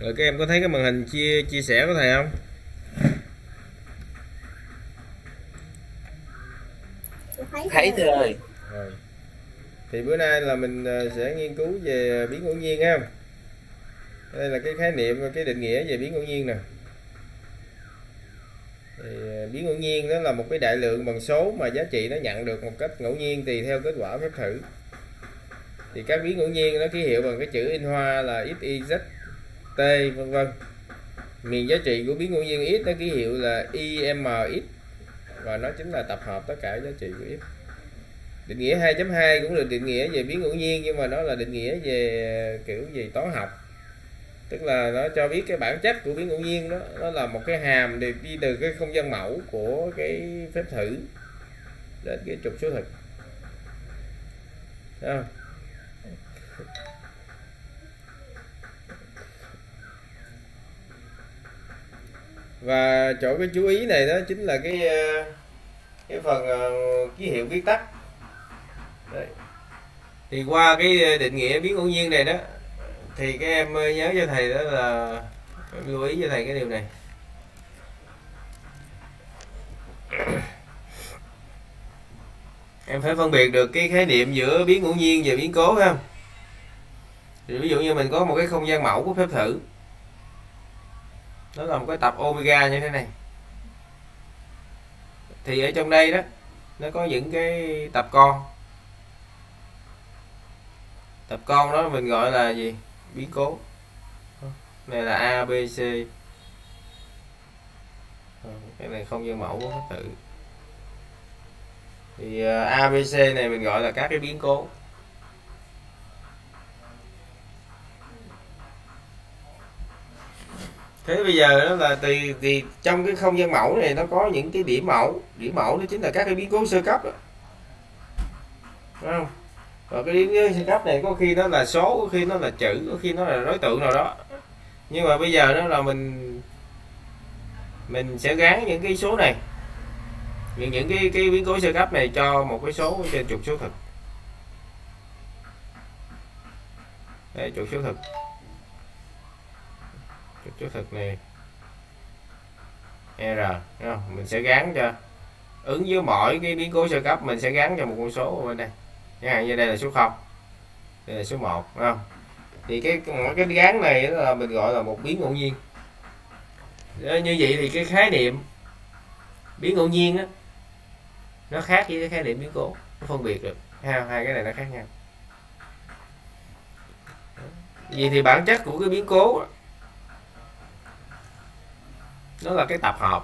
Rồi các em có thấy cái màn hình chia sẻ của thầy không? Thấy thưa ơi. Rồi. Thì bữa nay là mình sẽ nghiên cứu về biến ngẫu nhiên ha. Đây là cái khái niệm và cái định nghĩa về biến ngẫu nhiên nè. Thì biến ngẫu nhiên đó là một cái đại lượng bằng số mà giá trị nó nhận được một cách ngẫu nhiên tùy theo kết quả phép thử. Thì các biến ngẫu nhiên nó ký hiệu bằng cái chữ in hoa là x, y, z, t vân vân. Miền giá trị của biến ngẫu nhiên x nó ký hiệu là y, m, x và nó chính là tập hợp tất cả giá trị của x. Định nghĩa 2.2 cũng được định nghĩa về biến ngẫu nhiên, nhưng mà nó là định nghĩa về kiểu gì toán học, tức là nó cho biết cái bản chất của biến ngẫu nhiên đó, nó là một cái hàm đi từ cái không gian mẫu của cái phép thử đến cái trục số thực. Thấy không? Và chỗ cái chú ý này đó chính là cái phần ký hiệu viết tắt. Đấy. Thì qua cái định nghĩa biến ngẫu nhiên này đó thì các em nhớ cho thầy đó là lưu ý cho thầy cái điều này. Em phải phân biệt được cái khái niệm giữa biến ngẫu nhiên và biến cố ha. Thì ví dụ như mình có một cái không gian mẫu của phép thử, nó là một cái tập omega như thế này, thì ở trong đây đó nó có những cái tập con. Tập con đó mình gọi là gì? Biến cố. Này là A, B, C. Cái này không gian mẫu của phép thử. Thì A, B, C này mình gọi là các cái biến cố. Thế bây giờ đó là thì trong cái không gian mẫu này nó có những cái điểm mẫu. Điểm mẫu đó chính là các cái biến cố sơ cấp đó. Đúng không? Và cái biến cố sơ cấp này có khi nó là số, có khi nó là chữ, có khi nó là đối tượng nào đó. Nhưng mà bây giờ đó là mình sẽ gắn những cái số này, những cái biến cố sơ cấp này cho một cái số trên trục số thực. Đây, trục số thực. Trục số thực này R, đúng không? Mình sẽ gắn cho ứng với mỗi cái biến cố sơ cấp, mình sẽ gắn cho một con số ở bên đây. Chẳng hạn như đây là số 0, đây là số 1, đúng không? Thì cái gắn này là mình gọi là một biến ngẫu nhiên. Như vậy thì cái khái niệm biến ngẫu nhiên đó, nó khác với cái khái niệm biến cố, nó phân biệt được hai cái này nó khác nhau. Vậy thì bản chất của cái biến cố đó, nó là cái tập hợp.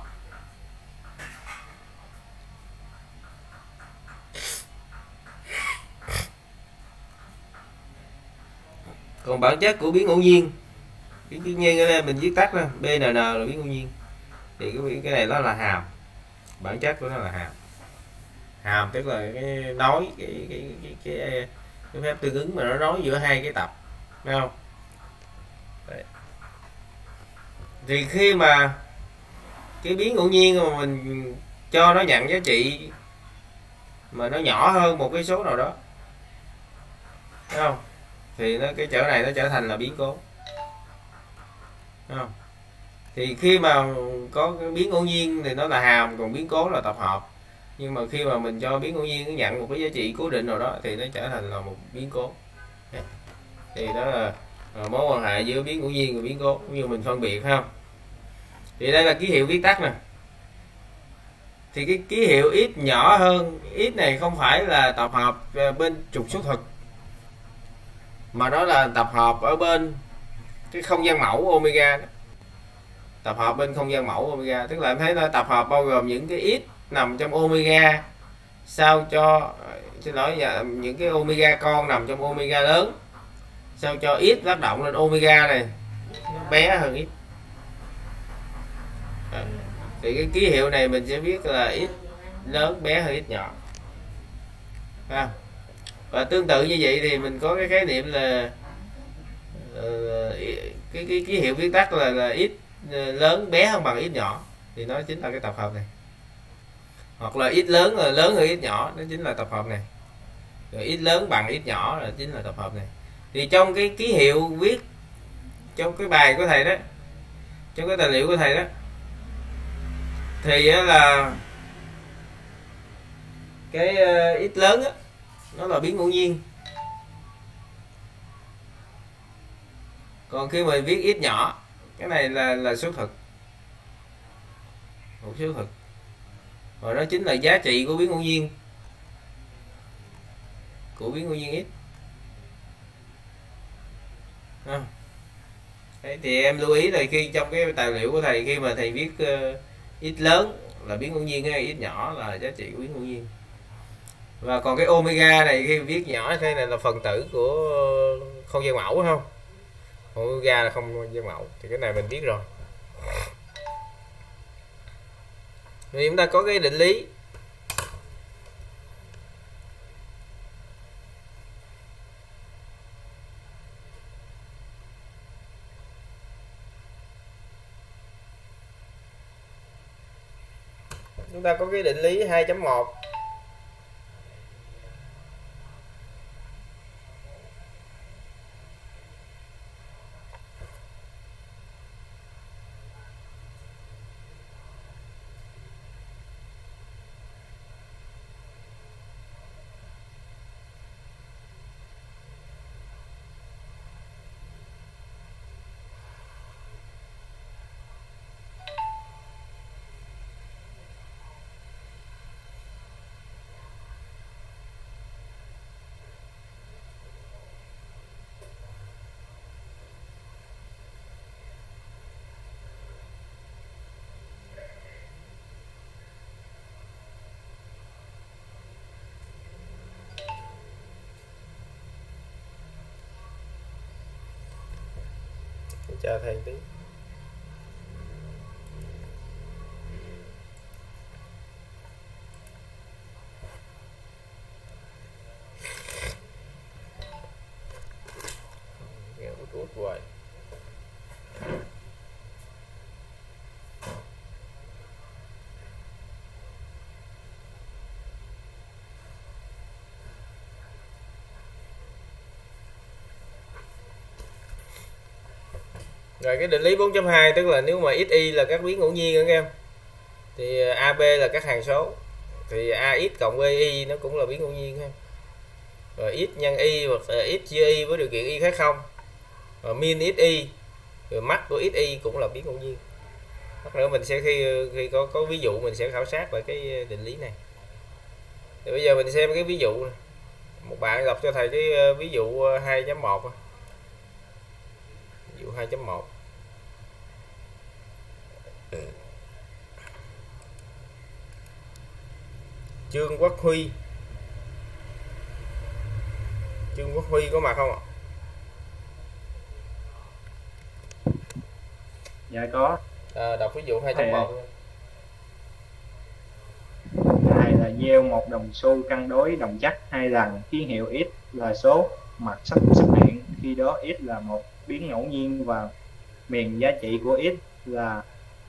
Còn bản chất của biến ngẫu nhiên, biến ngẫu nhiên ở đây mình viết tắt ra BNN là biến ngẫu nhiên. Thì cái này nó là hàm, bản chất của nó là hàm. Hàm tức là cái nói cái phép tương ứng mà nó nói giữa hai cái tập, thấy không? Đấy. Thì khi mà cái biến ngẫu nhiên mà mình cho nó nhận giá trị mà nó nhỏ hơn một cái số nào đó, thấy không? Thì cái chỗ này nó trở thành là biến cố, thấy không? Thì khi mà có cái biến ngẫu nhiên thì nó là hàm, còn biến cố là tập hợp. Nhưng mà khi mà mình cho biến ngẫu nhiên nó nhận một cái giá trị cố định nào đó thì nó trở thành là một biến cố. Thì đó là mối quan hệ giữa biến ngẫu nhiên và biến cố, cũng như mình phân biệt, phải không? Thì đây là ký hiệu viết tắt nè. Thì cái ký hiệu x nhỏ hơn, x này không phải là tập hợp bên trục số thực, mà nó là tập hợp ở bên cái không gian mẫu omega đó. Tập hợp bên không gian mẫu omega, tức là em thấy nó tập hợp bao gồm những cái x nằm trong omega, sao cho xin lỗi, những cái omega con nằm trong omega lớn, sao cho x tác động lên omega này nó bé hơn x. Thì cái ký hiệu này mình sẽ viết là x lớn bé hơn x nhỏ. Và tương tự như vậy thì mình có cái khái niệm là cái ký hiệu viết tắt là x lớn bé hơn bằng x nhỏ, thì nó chính là cái tập hợp này. Hoặc là x lớn là lớn hơn x nhỏ, nó chính là tập hợp này. Rồi x lớn bằng x nhỏ là chính là tập hợp này. Thì trong cái ký hiệu viết trong cái bài của thầy đó, trong cái tài liệu của thầy đó, thì là cái x lớn á, nó là biến ngẫu nhiên. Còn khi mình viết x nhỏ, cái này là số thực, một số thực, và nó chính là giá trị của biến ngẫu nhiên, của biến ngẫu nhiên x. Đấy, thì em lưu ý là khi trong cái tài liệu của thầy, khi mà thầy viết x lớn là biến ngẫu nhiên, hay x nhỏ là giá trị của biến ngẫu nhiên. Và còn cái omega này khi viết nhỏ thế này là phần tử của không gian mẫu, không? Omega là không gian mẫu, thì cái này mình biết rồi. Thì chúng ta có cái định lý chúng ta có cái định lý 2.1. Chờ thầy tí. Nghe út hoài. Rồi cái định lý 4.2 tức là nếu mà xy là các biến ngẫu nhiên các em, thì AB là các hằng số, thì AX cộng BY nó cũng là biến ngẫu nhiên ha. Rồi x nhân y hoặc x chia y với điều kiện y khác không. Rồi min xy, rồi max của xy cũng là biến ngẫu nhiên. Hoặc nữa mình sẽ khi có ví dụ mình sẽ khảo sát về cái định lý này. Thì bây giờ mình xem cái ví dụ này. Một bạn đọc cho thầy cái ví dụ 2.1. Ví dụ 2.1. Trương Quốc Huy có mặt không ạ? Dạ có. Đọc ví dụ 2.1. Này là gieo một đồng xu cân đối đồng chắc hai lần, ký hiệu x là số mặt xuất hiện, khi đó x là một biến ngẫu nhiên và miền giá trị của x là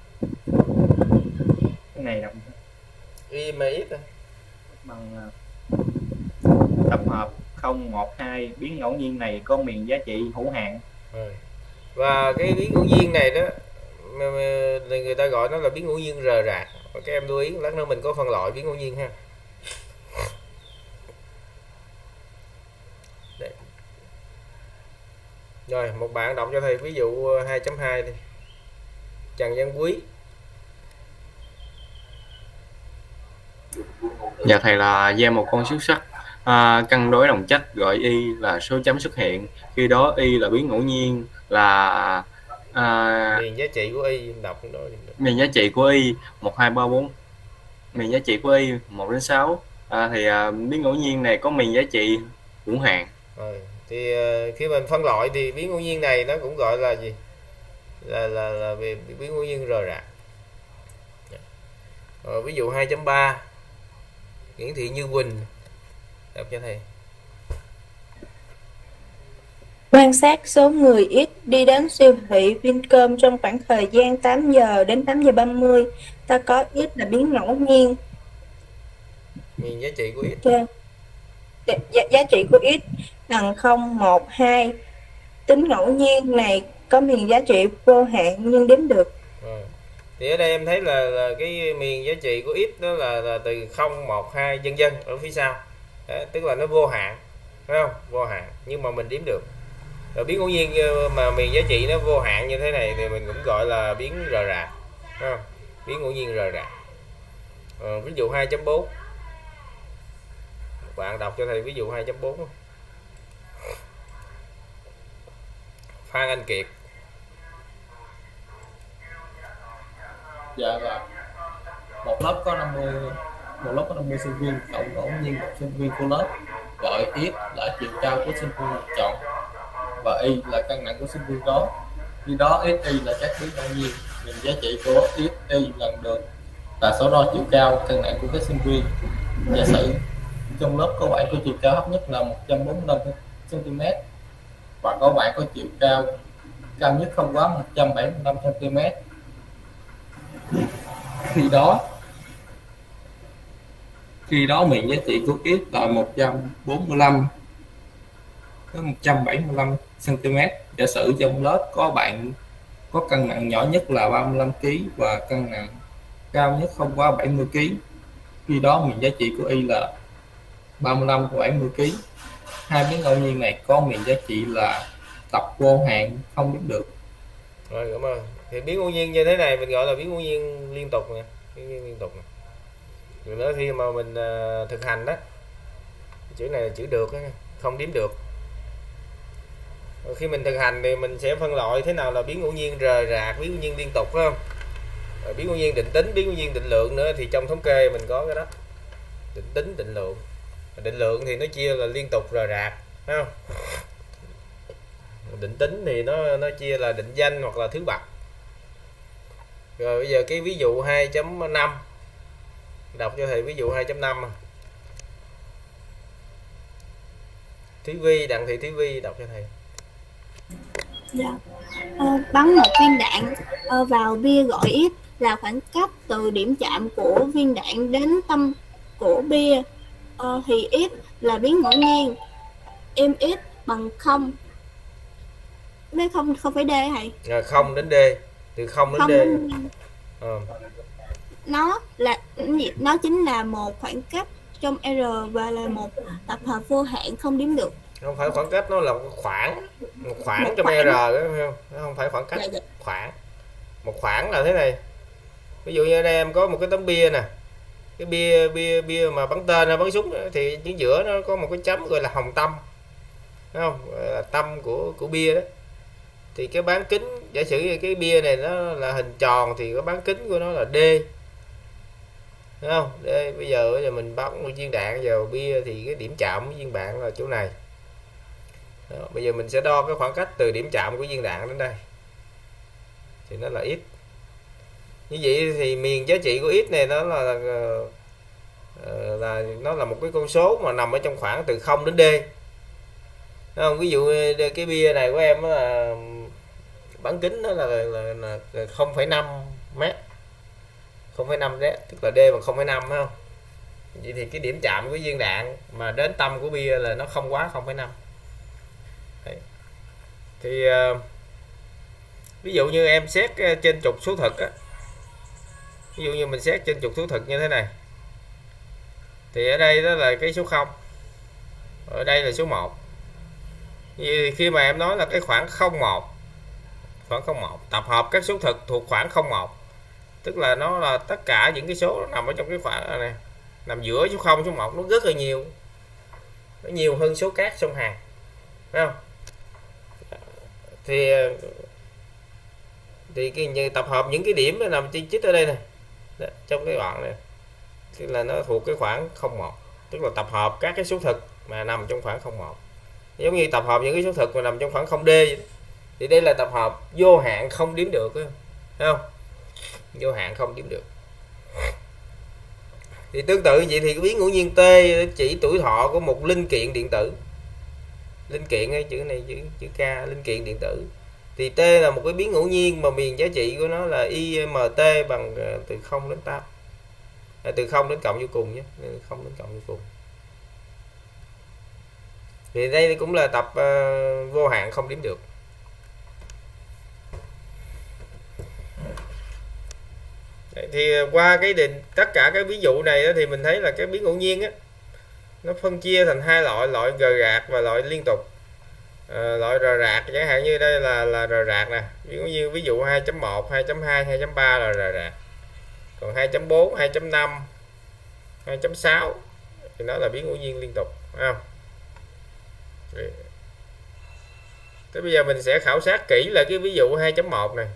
cái này đọc Y mà x bằng tập hợp 0, 1, 2. Biến ngẫu nhiên này có miền giá trị hữu hạn. Và cái biến ngẫu nhiên này đó người ta gọi nó là biến ngẫu nhiên rời rạc. Và các em lưu ý lát nữa mình có phân loại biến ngẫu nhiên ha. Đấy. Rồi một bạn đọc cho thầy ví dụ 2.2 đi. Trần Văn Quý. Dạ thầy là gieo một con xúc xắc cân đối đồng chắc, gọi y là số chấm xuất hiện, khi đó y là biến ngẫu nhiên là miền giá trị của y, đọc đó. Miền giá trị của y 1, 2, 3, 4. Miền giá trị của y 1 đến 6. Thì biến ngẫu nhiên này có miền giá trị hữu hạn. Rồi thì khi mình phân loại thì biến ngẫu nhiên này nó cũng gọi là gì? Là biến ngẫu nhiên rời rạc. Rồi ví dụ 2.3 Nguyễn Thị Như Quỳnh, đọc cho thầy. Quan sát số người X đi đến siêu thị Vincom trong khoảng thời gian 8 giờ đến 8 giờ 30. Ta có X là biến ngẫu nhiên. Miền giá trị của X. Giá trị của X bằng 0, 1, 2. Tính ngẫu nhiên này có miền giá trị vô hạn nhưng đếm được. Thì ở đây em thấy là cái miền giá trị của x đó là từ 0, 1, 2 vân vân ở phía sau. Đấy, tức là nó vô hạn, phải không? Vô hạn nhưng mà mình đếm được. Rồi biến ngẫu nhiên mà miền giá trị nó vô hạn như thế này thì mình cũng gọi là biến rời rạc, phải không? Biến ngẫu nhiên rời rạc. Ví dụ 2.4, bạn đọc cho thầy ví dụ 2.4. Phan Anh Kiệt. Dạ là một lớp có 50 sinh viên, cộng ngẫu nhiên một sinh viên của lớp, gọi x là chiều cao của sinh viên được chọn và y là cân nặng của sinh viên đó. Khi đó x y là các biến ngẫu nhiên, miền giá trị của x y lần lượt là số đo chiều cao, cân nặng của các sinh viên. Giả sử trong lớp có bạn có chiều cao thấp nhất là 145 cm và có bạn có chiều cao cao nhất không quá 175 cm. Khi đó miền giá trị của x là 145 đến 175 cm. Giả sử trong lớp có bạn có cân nặng nhỏ nhất là 35 kg và cân nặng cao nhất không quá 70 kg. Khi đó miền giá trị của y là 35 và 70 kg. Hai biến ngẫu nhiên này có miền giá trị là tập vô hạn không đếm được. Rồi, cảm ơn. Thì biến ngẫu nhiên như thế này mình gọi là biến ngẫu nhiên liên tục nè, biến ngẫu nhiên liên tục nè. Rồi nữa khi mà mình thực hành đó, chữ này là chữ được đó, không đếm được. Rồi khi mình thực hành thì mình sẽ phân loại thế nào là biến ngẫu nhiên rời rạc, biến ngẫu nhiên liên tục, phải không? Rồi biến ngẫu nhiên định tính, biến ngẫu nhiên định lượng nữa thì trong thống kê mình có cái đó. Định tính, định lượng. Định lượng thì nó chia là liên tục rời rạc, phải không? Định tính thì nó chia là định danh hoặc là thứ bậc. Rồi bây giờ cái ví dụ 2.5, đọc cho thầy ví dụ 2.5. Thúy Vi, Đặng Thị Thúy Vi đọc cho thầy. Dạ. Bắn một viên đạn vào bia gọi x là khoảng cách từ điểm chạm của viên đạn đến tâm của bia, thì x là biến ngẫu nhiên, mx bằng 0. Đây không phải d thầy. 0 đến d, từ 0 đến d. Nó chính là một khoảng cách trong R và là một tập hợp vô hạn không đếm được. Không phải khoảng cách, nó là một khoảng trong R đó, phải không? Nó không phải khoảng cách. Dạ. Một khoảng là thế này. Ví dụ như ở đây em có một cái tấm bia nè. Cái bia mà bắn tên hay bắn súng thì chính giữa nó có một cái chấm gọi là hồng tâm. Đúng không? Là tâm của bia đó. Thì cái bán kính, giả sử như cái bia này nó là hình tròn thì cái bán kính của nó là D. Đúng không? Bây giờ mình bắn một viên đạn vào bia thì cái điểm chạm của viên đạn là chỗ này. Đó, bây giờ mình sẽ đo cái khoảng cách từ điểm chạm của viên đạn đến đây. Thì nó là x. Như vậy thì miền giá trị của x này nó là một cái con số mà nằm ở trong khoảng từ 0 đến D. Đúng không? Ví dụ cái bia này của em là bán kính nó là 0,5 m. 0,5 m, tức là D bằng 0,5, phải không? Vậy thì cái điểm chạm của viên đạn mà đến tâm của bia là nó không quá 0,5. Thì ví dụ như em xét trên trục số thực á, ví dụ như mình xét trên trục số thực như thế này, thì ở đây đó là cái số 0, ở đây là số 1. Vì khi mà em nói là cái khoảng 01, khoảng 01 tập hợp các số thực thuộc khoảng 01, tức là nó là tất cả những cái số nằm ở trong cái khoảng này, nằm giữa số 0 số 1, nó rất là nhiều, nó nhiều hơn số các song hàng, phải không? Thì cái tập hợp những cái điểm nó nằm chích ở đây này, đó, trong cái đoạn này, tức là nó thuộc cái khoảng 01, tức là tập hợp các cái số thực mà nằm trong khoảng 01, giống như tập hợp những cái số thực mà nằm trong khoảng 0D vậy. Thì đây là tập hợp vô hạn không đếm được, phải không? Vô hạn không đếm được. Thì tương tự vậy thì cái biến ngẫu nhiên T chỉ tuổi thọ của một linh kiện điện tử. Linh kiện hay chữ này chữ K, linh kiện điện tử. Thì T là một cái biến ngẫu nhiên mà miền giá trị của nó là IMT bằng từ 0 đến 8. Từ 0 đến cộng vô cùng nhé, 0 đến cộng vô cùng. Thì đây cũng là tập vô hạn không đếm được. Thì qua cái tất cả cái ví dụ này thì mình thấy là cái biến ngẫu nhiên á, nó phân chia thành hai loại, loại rời rạc và loại liên tục. Loại rời rạc chẳng hạn như đây là rời rạc nè, ví dụ 2.1, 2.2, 2.3 là rời rạc. Còn 2.4, 2.5, 2.6 thì nó là biến ngẫu nhiên liên tục, phải không? Thế bây giờ mình sẽ khảo sát kỹ là cái ví dụ 2.1 này.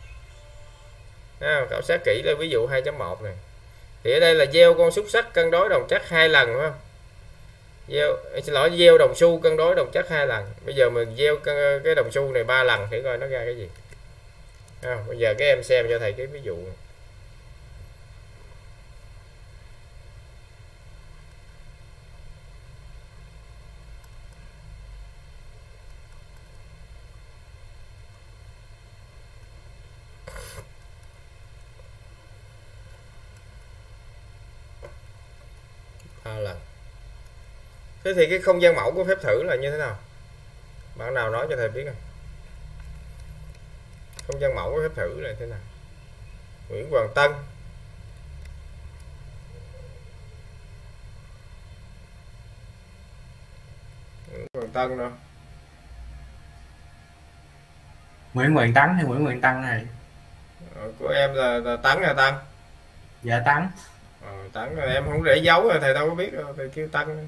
Khảo sát kỹ là ví dụ 2.1 này. Thì ở đây là gieo con xúc xắc cân đối đồng chắc 2 lần, phải không? Gieo đồng xu cân đối đồng chắc 2 lần. Bây giờ mình gieo cái đồng xu này 3 lần, thử coi nó ra cái gì. Bây giờ các em xem cho thầy cái ví dụ này. Lần. Thế thì cái không gian mẫu của phép thử là như thế nào? Bạn nào nói cho thầy biết không? Không gian mẫu của phép thử là thế nào? Nguyễn Hoàng Tân. Nguyễn Hoàng Tân đâu? Nguyễn Hoàng Tấn hay Nguyễn Hoàng Tân này? Của em là Tấn hay Tân? Dạ Tấn. Tấn em không để dấu rồi thầy đâu có biết đâu, thầy kêu Tân.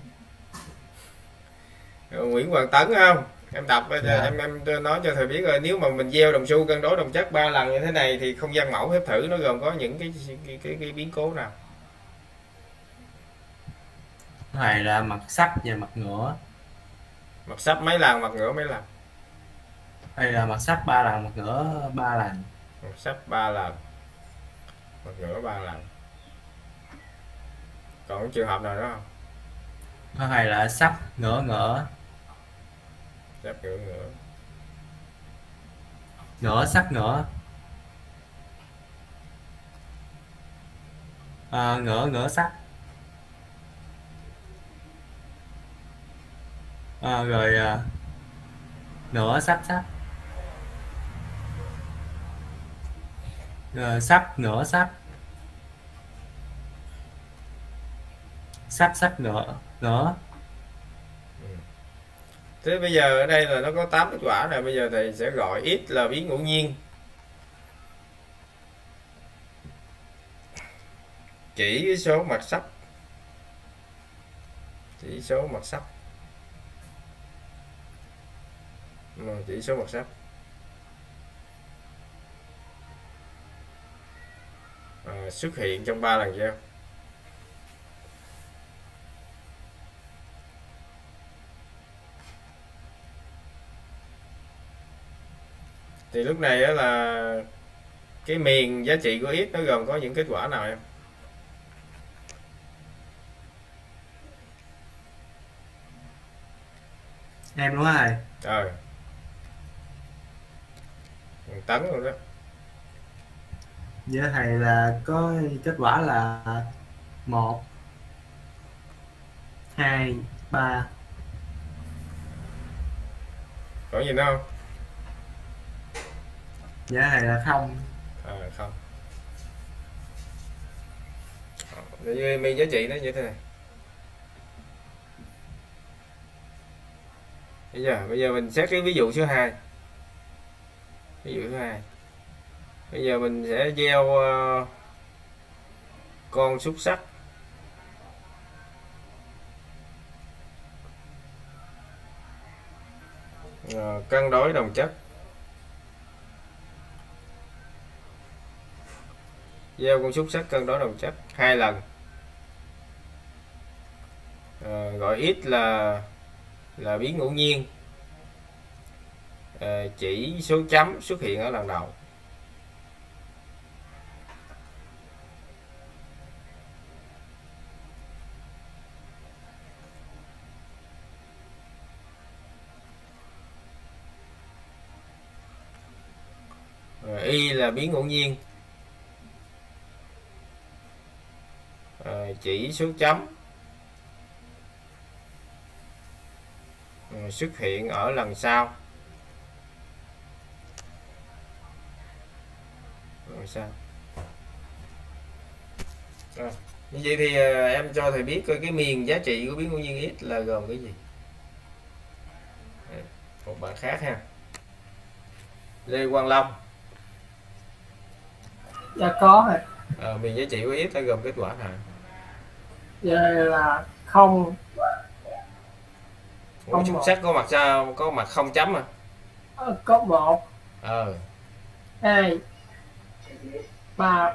Nguyễn Hoàng Tấn không? Em đọc em nói cho thầy biết rồi, nếu mà mình gieo đồng xu cân đối đồng chắc 3 lần như thế này thì không gian mẫu phép thử nó gồm có những cái biến cố nào? Này là mặt sắp và mặt ngửa. Mặt sắp mấy lần, mặt ngửa mấy lần? Đây là mặt sắp 3 lần, mặt ngửa 3 lần. Mặt sắp 3 lần, mặt ngửa 3 lần. Còn trường hợp nào đó không? Hay là sắp ngửa ngửa. Sắp ngửa ngửa. Ngửa sắp ngửa. Ngửa ngửa sắp. Rồi nửa sắp sắp. Rồi sắp nửa sắp. Sắp nữa. Thế bây giờ ở đây là nó có 8 kết quả này, bây giờ thầy sẽ gọi x là biến ngẫu nhiên. Chỉ cái số mặt sắp. Chỉ số mặt sắp. Chỉ số mặt sắp. Xuất hiện trong 3 lần gieo. Thì lúc này đó là cái miền giá trị của x nó gồm có những kết quả nào em? Em đúng rồi. Rồi. Tấn luôn đó. Với thầy là có kết quả là 1 2 3. Có gì nữa không? Dạ thầy là 0. Không. Miền giá trị nó như thế này. Bây giờ mình xét cái ví dụ số 2. Ví dụ thứ 2. Bây giờ mình sẽ gieo con xúc xắc cân đối đồng chất. Gieo con xúc xắc cân đối đồng chất 2 lần. Gọi x là biến ngẫu nhiên. Chỉ số chấm xuất hiện ở lần đầu. Y là biến ngẫu nhiên. Chỉ số chấm xuất hiện ở lần sau. Như vậy thì em cho thầy biết coi cái miền giá trị của biến ngẫu nhiên x là gồm cái gì. Một bạn khác ha. Lê Quang Long. Dạ có rồi. Miền giá trị của x là gồm kết quả nào? Dạ là không. Ủa, chung sắc có mặt sao? Có mặt không chấm à? Có 1 2 3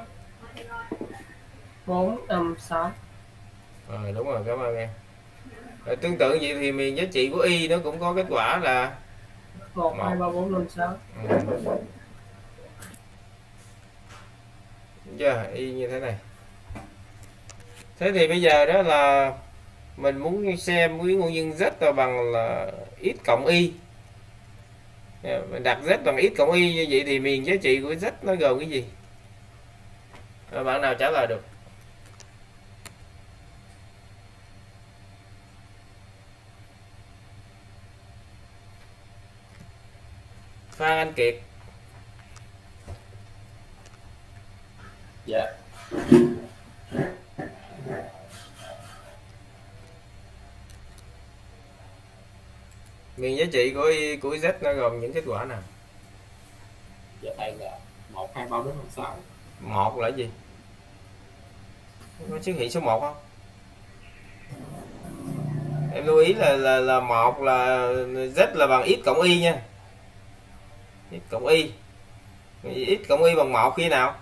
4 5 6. Đúng rồi, cảm ơn em. Rồi, tương tự vậy thì miền giá trị của y nó cũng có kết quả là 1 2 3 4 5 6. Chưa, y như thế này. Thế thì bây giờ đó là mình muốn xem biến ngẫu nhiên z là bằng là x cộng y. Mình đặt z bằng x cộng y như vậy thì miền giá trị của z nó gồm cái gì? Bạn nào trả lời được? Phan Anh Kiệt. Dạ. Miền giá trị của z nó gồm những kết quả nào? Dạ thầy là 1 2 3 4 5 6. 1 là gì? Có xuất hiện số 1 không? Em lưu ý là 1 là z là bằng x cộng y nha. X cộng y. X cộng y bằng 1 khi nào?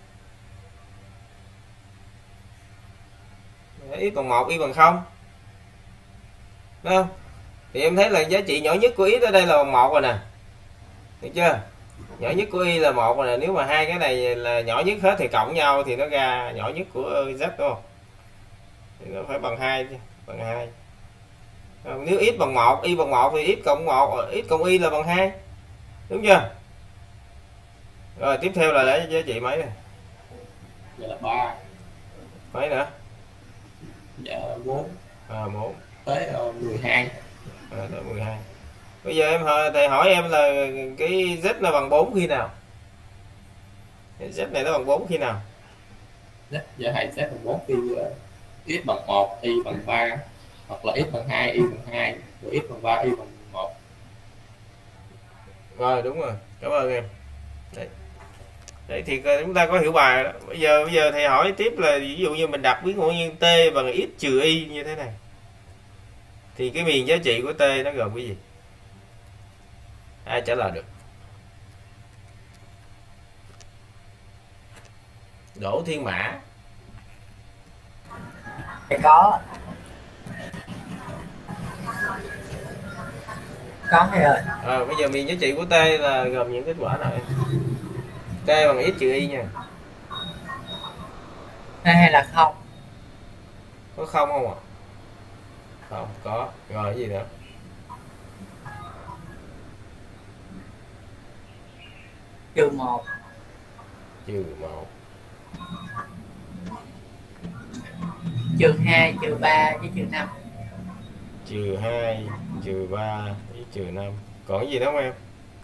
X bằng 1, y bằng 0. Đúng không? Thì em thấy là giá trị nhỏ nhất của x ở đây là bằng 1 rồi nè. Được chưa? Nhỏ nhất của y là 1 rồi nè. Nếu mà hai cái này là nhỏ nhất hết thì cộng nhau thì nó ra nhỏ nhất của z đúng không? Thì nó phải bằng 2 chứ, bằng 2. Nếu x bằng 1, y bằng 1 thì x cộng 1, x cộng y là bằng 2. Đúng chưa? Rồi tiếp theo là lấy giá trị mấy này? Dạ là 3. Mấy nữa? Dạ 4. 4 tới 12. Tới 12. Bây giờ thầy hỏi em là cái z nó bằng 4 khi nào? Cái z này nó bằng 4 khi nào? Dạ thầy z bằng 4 khi x bằng 1, y bằng 3, hoặc là x bằng 2, y bằng 2, rồi x bằng 3, y bằng 1. Rồi đúng rồi, cảm ơn em. Đấy thì chúng ta có hiểu bài đó. Bây giờ thầy hỏi tiếp là ví dụ như mình đặt biến ngẫu nhiên t bằng x trừ y như thế này, thì cái miền giá trị của t nó gồm cái gì? Ai trả lời được? Đỗ Thiên Mã. Có thầy ơi. Bây giờ miền giá trị của t là gồm những kết quả nào em? T bằng x trừ y nha. Hay là không? Có không ạ? Không có. Rồi cái gì nữa? Trừ 1. Trừ 1. Trừ 2, trừ 3 với trừ 5. Trừ 2, trừ 3 với trừ 5. Còn cái gì đó không em?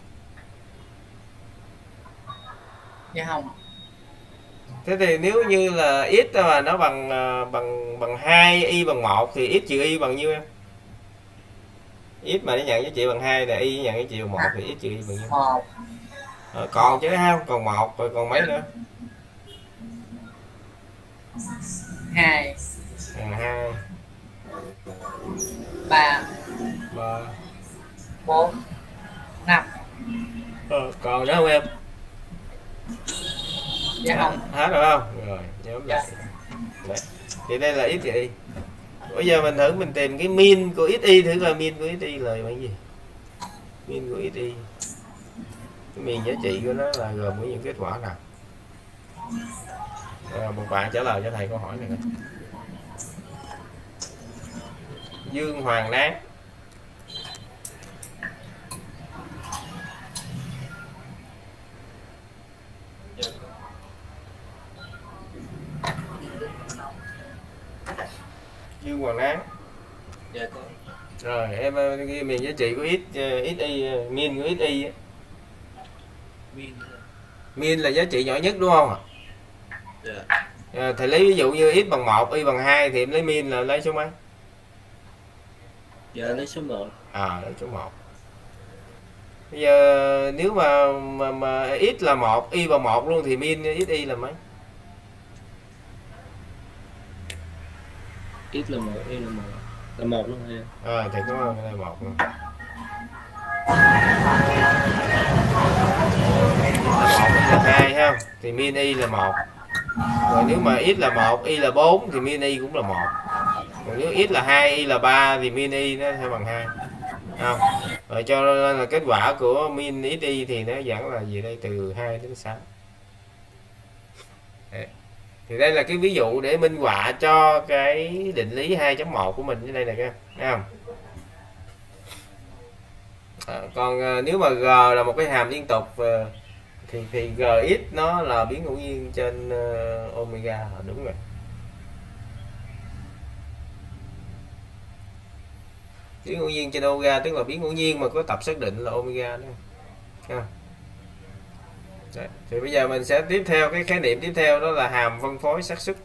Dạ không. Thế thì nếu như là x mà nó bằng 2, y bằng 1 thì x trừ y bằng nhiêu em? X mà nó nhận giá trị bằng 2 là y nhận giá trị bằng 1 thì x trừ y bằng nhiêu? 1. Còn chứ không? Còn 1 rồi còn mấy nữa? 2. 2. 3. 4. 5. Còn nữa không em? Dạ không. Hết rồi không? Rồi, nhóm lại. Đấy. Thì đây là x trừ y. Bây giờ mình thử mình tìm cái min của xy thử coi min của xy là bằng gì? Min của xy. Cái miền giá trị của nó là gồm có những kết quả nào? Một bạn trả lời cho thầy câu hỏi này nè. Dương Hoàng Nát. Dương Hoàng Nát. Dạ có. Rồi em ghi miền giá trị của xy, min của xy. Min. Min là giá trị nhỏ nhất đúng không ạ? Dạ. Thầy lấy ví dụ như x bằng 1, y bằng 2 thì em lấy min là lấy số mấy? Dạ lấy số 1. Lấy số 1. Bây giờ nếu mà x là 1, y bằng 1 luôn thì min x y là mấy? X là 1, y là 1. Là 1 luôn ha. Thì có đây 1 luôn. 1 là 2 ha, thì min y là 1. Rồi nếu mà x là 1, y là 4 thì min y cũng là 1. Còn nếu x là 2, y là 3 thì min y nó sẽ bằng 2. Không? Rồi cho nên là kết quả của min x y thì nó dẫn là gì đây, từ 2 đến 6. Thì đây là cái ví dụ để minh họa cho cái định lý 2.1 của mình dưới đây này các thấy không? Còn nếu mà g là một cái hàm liên tục thì gx nó là biến ngẫu nhiên trên omega là đúng rồi. Biến ngẫu nhiên trên omega tức là biến ngẫu nhiên mà có tập xác định là omega đó. Đấy. Thì bây giờ mình sẽ tiếp theo cái khái niệm tiếp theo đó là hàm phân phối xác suất.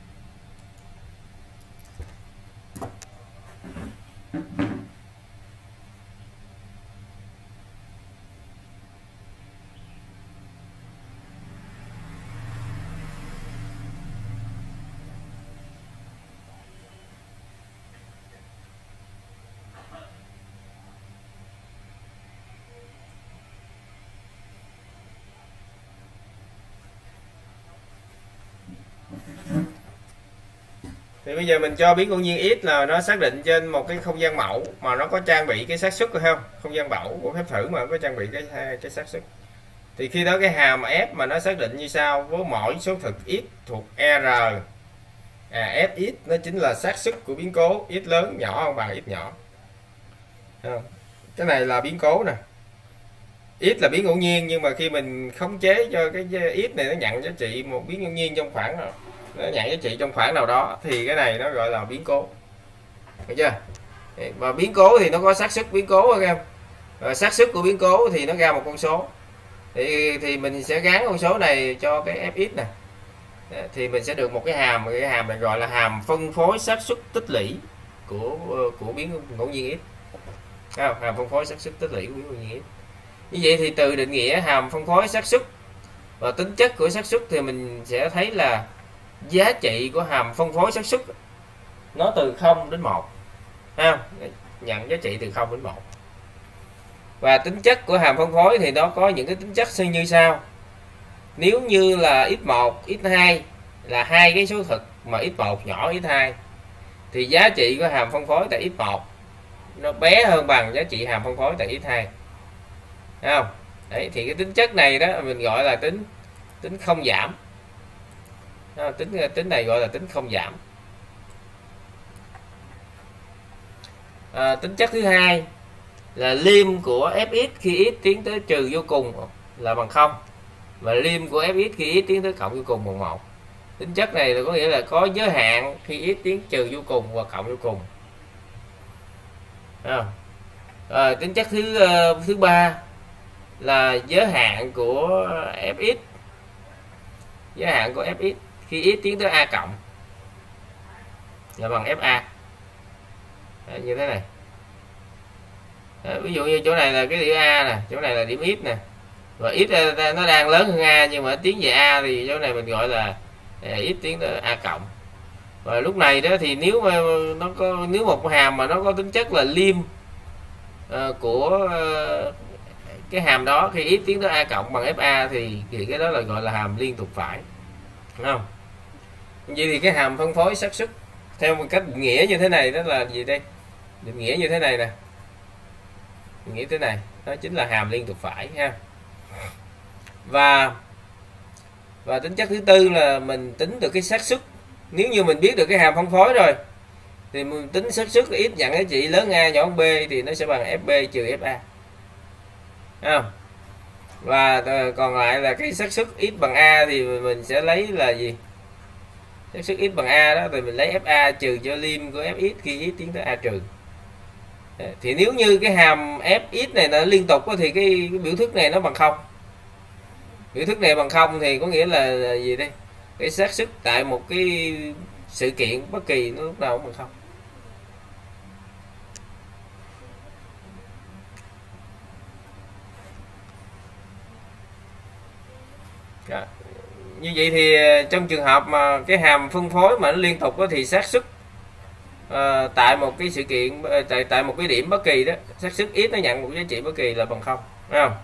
Thì bây giờ mình cho biến ngẫu nhiên x là nó xác định trên một cái không gian mẫu mà nó có trang bị cái xác suất rồi không? Không gian mẫu của phép thử mà có trang bị cái xác suất. Thì khi đó cái hàm f mà nó xác định như sau: với mỗi số thực x thuộc R, fx nó chính là xác suất của biến cố x lớn nhỏ hơn bằng x nhỏ. Cái này là biến cố nè. X là biến ngẫu nhiên, nhưng mà khi mình khống chế cho cái x này nó nhận giá trị một biến ngẫu nhiên trong khoảng nào, nó nhận giá trị trong khoảng nào đó thì cái này nó gọi là biến cố, được chưa? Và biến cố thì nó có xác suất biến cố các em, và xác suất của biến cố thì nó ra một con số, thì mình sẽ gắn con số này cho cái fx này, thì mình sẽ được một cái hàm này gọi là hàm phân phối xác suất tích lũy của biến ngẫu nhiên x. Hàm phân phối xác suất tích lũy của biến ngẫu nhiên x. Như vậy thì từ định nghĩa hàm phân phối xác suất và tính chất của xác suất thì mình sẽ thấy là giá trị của hàm phân phối xác suất nó từ 0 đến 1, nhận giá trị từ 0 đến 1. Và tính chất của hàm phân phối thì nó có những cái tính chất như sau. Nếu như là x1, x2 là hai cái số thực mà x1 nhỏ x2 thì giá trị của hàm phân phối tại x1 nó bé hơn bằng giá trị hàm phân phối tại x2. Thấy không? Đấy, thì cái tính chất này đó mình gọi là tính không giảm. Tính này gọi là tính không giảm. Tính chất thứ hai là lim của fx khi x tiến tới trừ vô cùng là bằng 0, và lim của fx khi x tiến tới cộng vô cùng bằng 1. Tính chất này là có nghĩa là có giới hạn khi x tiến trừ vô cùng và cộng vô cùng. Tính chất thứ ba là giới hạn của fx, giới hạn của fx khi x tiến tới a cộng là bằng fa. Như thế này. Ví dụ như chỗ này là cái điểm a nè, chỗ này là điểm x nè, và x nó đang lớn hơn a, nhưng mà tiến về a thì chỗ này mình gọi là x tiến tới a cộng. Và lúc này đó thì nếu mà nếu một hàm mà nó có tính chất là lim của cái hàm đó khi x tiến tới a cộng bằng fa thì cái đó là gọi là hàm liên tục phải, đúng không? Vậy thì cái hàm phân phối xác suất theo một cách định nghĩa như thế này đó là gì đây? Định nghĩa như thế này nè, định nghĩa thế này, đó chính là hàm liên tục phải ha. Và tính chất thứ tư là mình tính được cái xác suất. Nếu như mình biết được cái hàm phân phối rồi thì mình tính xác suất x nhận giá trị lớn a nhỏ hơn b thì nó sẽ bằng fb trừ fa. Và còn lại là cái xác suất x bằng a thì mình sẽ lấy là gì? Xác suất x bằng a đó thì mình lấy fa trừ cho lim của fx khi x tiến tới a trừ. Thì nếu như cái hàm fx này nó liên tục thì cái biểu thức này nó bằng 0. Biểu thức này bằng 0 thì có nghĩa là gì đây? cái xác suất tại một cái sự kiện bất kỳ nó lúc nào cũng bằng không. Như vậy thì trong trường hợp mà cái hàm phân phối mà nó liên tục đó, thì xác suất tại một cái sự kiện tại một cái điểm bất kỳ đó, xác suất x nó nhận một giá trị bất kỳ là bằng không, phải không?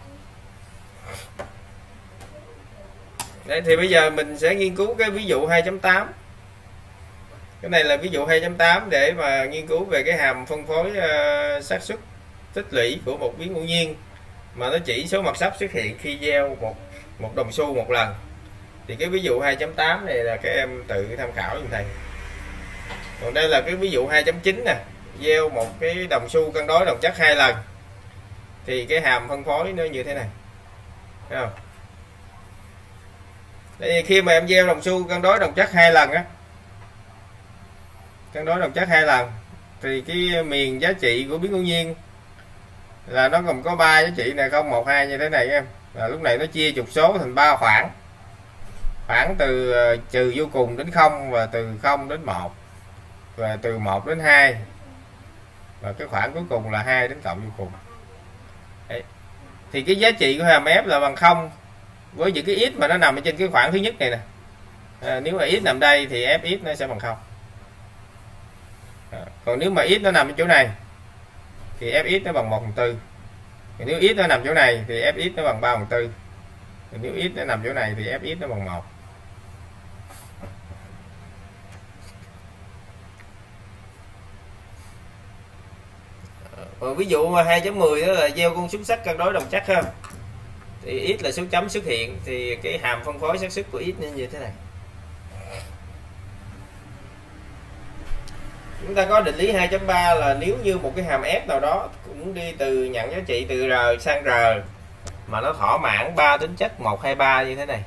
Đấy, thì bây giờ mình sẽ nghiên cứu cái ví dụ 2.8. Cái này là ví dụ 2.8 để mà nghiên cứu về cái hàm phân phối xác suất tích lũy của một biến ngẫu nhiên mà nó chỉ số mặt sắp xuất hiện khi gieo một đồng xu một lần. Thì cái ví dụ 2.8 này là các em tự tham khảo như thầy. Còn đây là cái ví dụ 2.9 nè, gieo một cái đồng xu cân đối đồng chất 2 lần thì cái hàm phân phối nó như thế này, thấy không? Tại khi mà em gieo đồng xu cân đối đồng chất 2 lần á, cân đối đồng chất 2 lần thì cái miền giá trị của biến ngẫu nhiên là nó gồm có 3 giá trị này, 0, 1, 2 như thế này em. Và lúc này nó chia trục số thành 3 khoảng. Khoảng từ trừ vô cùng đến 0 và từ 0 đến 1 và từ 1 đến 2 và cái khoảng cuối cùng là 2 đến cộng vô cùng. Đấy. Thì cái giá trị của hàm f là bằng 0 với những cái x mà nó nằm ở trên cái khoảng thứ nhất này nè. Nếu mà x nằm đây thì fx nó sẽ bằng 0. Còn nếu mà x nó nằm ở chỗ này thì fx nó bằng 1/4. Nếu x nó nằm chỗ này thì fx nó bằng 3/4. Nếu x nó nằm chỗ này thì fx nó bằng 1. Còn ví dụ 2.10 đó là gieo con xúc xắc cân đối đồng chất ha. Thì x là số chấm xuất hiện thì cái hàm phân phối xác suất của x như thế này. Chúng ta có định lý 2.3 là nếu như một cái hàm f nào đó cũng đi từ nhận giá trị từ r sang r mà nó thỏa mãn 3 tính chất 1, 2, 3 như thế này.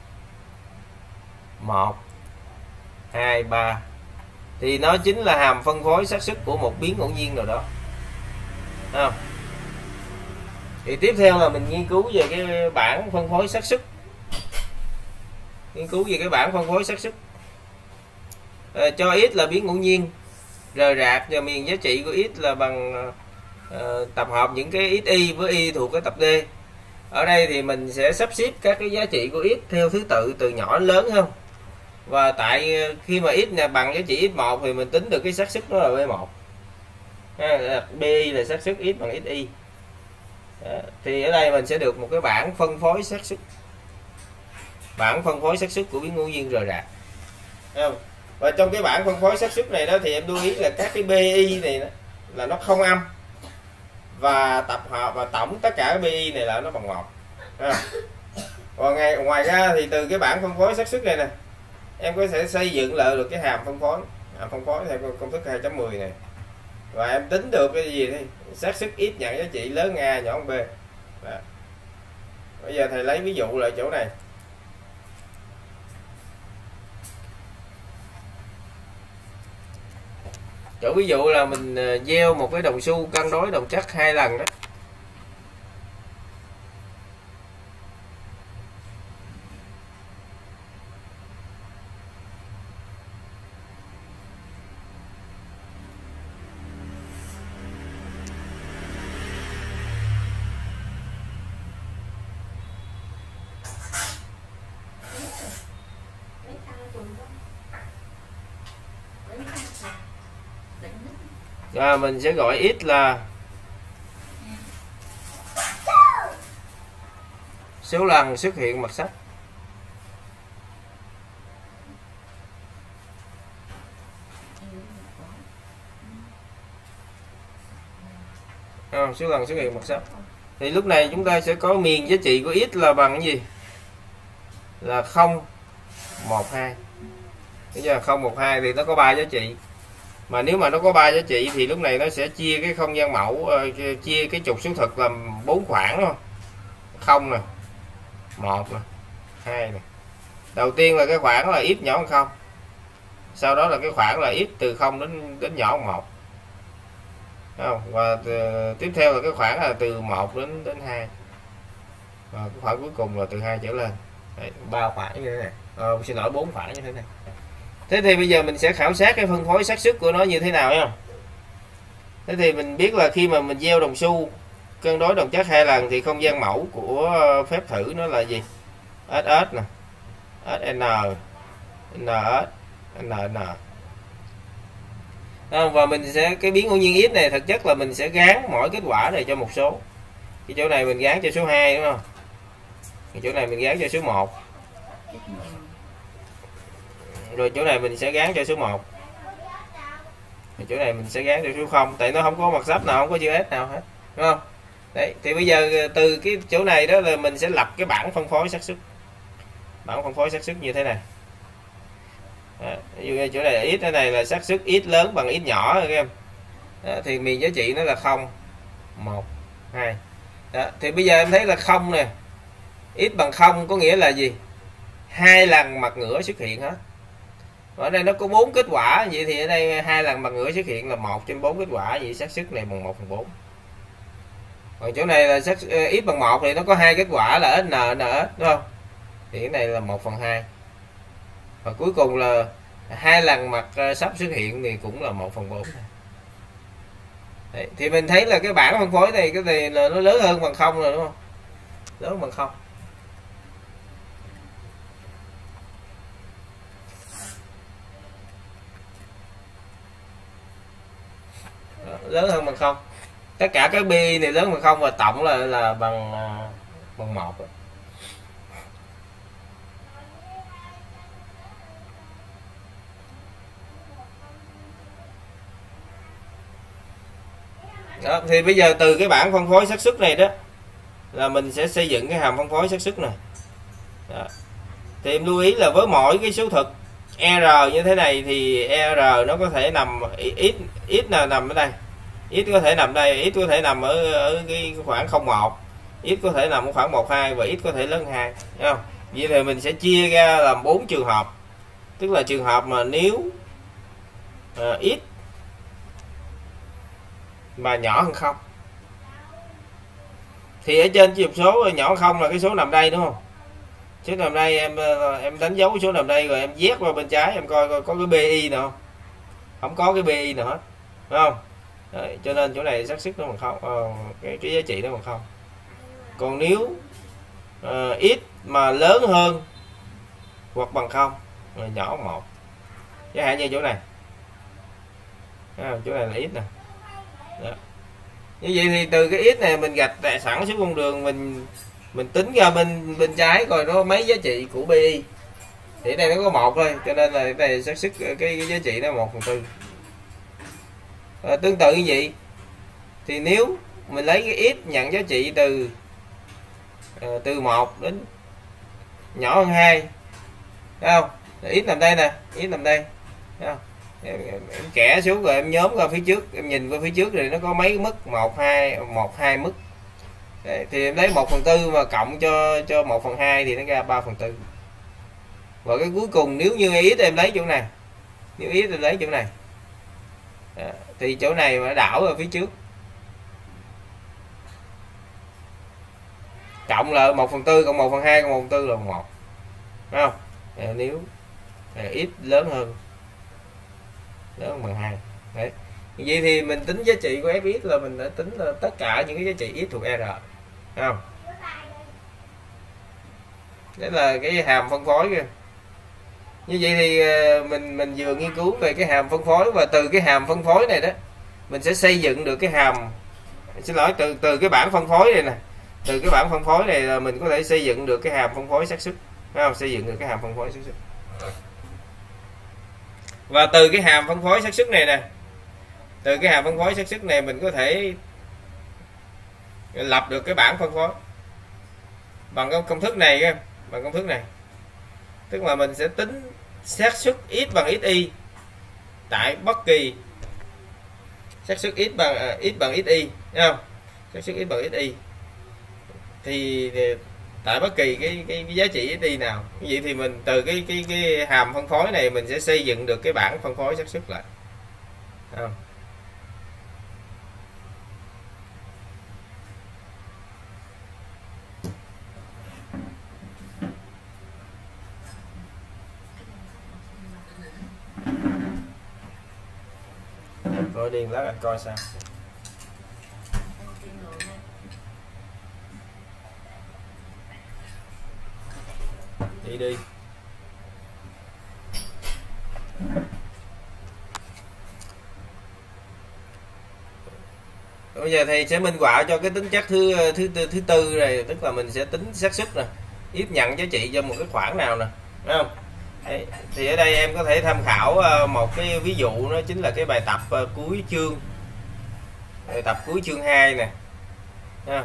1, 2, 3 thì nó chính là hàm phân phối xác suất của một biến ngẫu nhiên nào đó. Thấy không? Thì tiếp theo là mình nghiên cứu về cái bảng phân phối xác suất. Nghiên cứu về cái bảng phân phối xác suất. Cho x là biến ngẫu nhiên, r rạc và miền giá trị của x là bằng tập hợp những cái xy với y thuộc cái tập D. Ở đây thì mình sẽ sắp xếp các cái giá trị của x theo thứ tự từ nhỏ đến lớn không? Và tại khi mà x là bằng giá trị x1 thì mình tính được cái xác suất nó là B1. BI là xác suất x bằng xy. Thì ở đây mình sẽ được một cái bảng phân phối xác suất. Bảng phân phối xác suất của biến ngẫu nhiên r rạc. Và trong cái bảng phân phối xác suất này đó thì em lưu ý là các cái BI này đó, là nó không âm và tập hợp và tổng tất cả cái BI này là nó bằng 1. Còn ngoài ra thì từ cái bảng phân phối xác suất này nè em có thể xây dựng lại được cái hàm phân phối theo công thức 2.10 này và em tính được cái gì đi, xác suất x nhận giá trị lớn hơn A nhỏ hơn B. Đó. Bây giờ thầy lấy ví dụ lại chỗ này. Chỗ ví dụ là mình gieo một cái đồng xu cân đối đồng chất 2 lần đó. Và mình sẽ gọi x là số lần xuất hiện mặt sắc. Số lần xuất hiện mặt sắc. Thì lúc này chúng ta sẽ có miền giá trị của x là bằng cái gì? Là 0, 1, 2. Bây giờ 0, 1, 2 thì nó có 3 giá trị. Mà nếu mà nó có 3 giá trị thì lúc này nó sẽ chia cái không gian mẫu, chia cái trục số thực làm 4 khoảng đúng không? 0 nè, 1 nè, 2 nè. Đầu tiên là cái khoảng là x nhỏ hơn 0. Sau đó là cái khoảng là x từ 0 đến nhỏ hơn 1. Không? Và tiếp theo là cái khoảng là từ 1 đến 2. Và cái khoảng cuối cùng là từ 2 trở lên. Đấy, 3 khoảng như thế này. xin lỗi, 4 khoảng như thế này. Thế thì bây giờ mình sẽ khảo sát cái phân phối xác suất của nó như thế nào nha. Thế thì mình biết là khi mà mình gieo đồng xu cân đối đồng chất 2 lần thì không gian mẫu của phép thử nó là gì? SS nè, SN, NS, NN. Và mình sẽ cái biến ngẫu nhiên x này thực chất là mình sẽ gán mỗi kết quả này cho một số. Cái chỗ này mình gán cho số 2 đúng không? Cái chỗ này mình gán cho số 1. Rồi chỗ này mình sẽ gán cho số 1. Rồi chỗ này mình sẽ gán cho số 0, tại nó không có mặt sắp nào, không có chữ S nào hết, đúng không? Đấy, thì bây giờ từ cái chỗ này đó là mình sẽ lập cái bảng phân phối xác suất. Bảng phân phối xác suất như thế này. Đó, ví dụ như chỗ này x, cái này là xác suất x lớn bằng x nhỏ các em. Đó, thì miền giá trị nó là 0, 1, 2. Đó, thì bây giờ em thấy là 0 nè. X bằng 0 có nghĩa là gì? 2 lần mặt ngửa xuất hiện hết. Ở đây nó có 4 kết quả, vậy thì ở đây 2 lần mặt ngửa xuất hiện là 1 trên 4 kết quả, vậy xác suất này bằng 1/4. Còn chỗ này là x bằng 1 thì nó có 2 kết quả là SN, NS, đúng không? Thì cái này là 1/2. Và cuối cùng là 2 lần mặt sắp xuất hiện thì cũng là 1/4. Đấy, thì mình thấy là cái bảng phân phối này cái này là nó lớn hơn bằng 0 rồi đúng không? Lớn hơn bằng 0. Đó, lớn hơn bằng 0. Tất cả các bi này lớn bằng 0 và tổng là bằng 1. Đó, thì bây giờ từ cái bảng phân phối xác suất này đó là mình sẽ xây dựng cái hàm phân phối xác suất này. Đó. Thì em lưu ý là với mỗi cái số thực R như thế này thì R nó có thể nằm x là nằm ở đây, x có thể nằm đây, x có thể nằm ở cái khoảng 01, x có thể nằm ở khoảng 12 và x có thể lớn 2, thấy không? Vậy thì mình sẽ chia ra làm 4 trường hợp. Tức là trường hợp mà nếu x mà nhỏ hơn 0 thì ở trên trục số nhỏ hơn 0 là cái số nằm đây đúng không? Số nằm đây em đánh dấu số nằm đây rồi em vét qua bên trái em coi có cái BI nào không? Không có cái BI nào hết, đúng không? Đấy, cho nên chỗ này xác suất nó bằng 0, cái giá trị nó bằng 0. Còn nếu x mà lớn hơn hoặc bằng 0 rồi nhỏ hơn 1, chẳng hạn như chỗ này, chỗ này là x nè. Đó. Như vậy thì từ cái x này mình gạch sẵn xuống con đường, mình tính ra bên trái coi nó mấy giá trị của BI. Thì đây nó có 1 thôi, cho nên là cái này xác suất cái giá trị nó 1/4. Tương tự như vậy thì nếu mình lấy cái x nhận giá trị từ 1 đến nhỏ hơn 2, thấy không? X nằm đây nè, x nằm đây, thấy không? Em kẻ xuống rồi em nhóm qua phía trước, em nhìn qua phía trước thì nó có mấy mức 1, 2 mức. Đấy, thì em lấy 1/4 mà cộng cho 1/2 thì nó ra 3/4. Và cái cuối cùng nếu như x em lấy chỗ này, nếu x em lấy chỗ này thì chỗ này mà đảo ở phía trước cộng là 1/4 cộng 1/2 cộng 1/4 là 1, phải không? Nếu x lớn hơn bằng 2. Đấy. Vậy thì mình tính giá trị của fx là mình đã tính là tất cả những cái giá trị x thuộc R, phải không? Đấy là cái hàm phân phối kìa. Như vậy thì mình vừa nghiên cứu về cái hàm phân phối, và từ cái hàm phân phối này đó mình sẽ xây dựng được cái hàm, xin lỗi, từ cái bảng phân phối này nè, từ cái bảng phân phối này là mình có thể xây dựng được cái hàm phân phối xác suất, phải không? Xây dựng được cái hàm phân phối xác suất. Và từ cái hàm phân phối xác suất này nè, từ cái hàm phân phối xác suất này mình có thể lập được cái bảng phân phối bằng cái công thức này em, bằng công thức này. Tức là mình sẽ tính xác suất x bằng xy tại bất kỳ xác suất x bằng xy, thấy không? Xác suất x bằng xy thì tại bất kỳ cái giá trị xy nào. Như vậy thì mình từ cái hàm phân phối này mình sẽ xây dựng được cái bảng phân phối xác suất lại, thấy không? Thôi điền lát anh coi sao. Đi. Bây giờ thầy sẽ minh họa cho cái tính chất thứ tư này, tức là mình sẽ tính xác suất nè, ít nhận giá trị cho một cái khoản nào nè, đúng không? Đấy, thì ở đây em có thể tham khảo một cái ví dụ, đó chính là cái bài tập cuối chương, bài tập cuối chương 2 nè, bài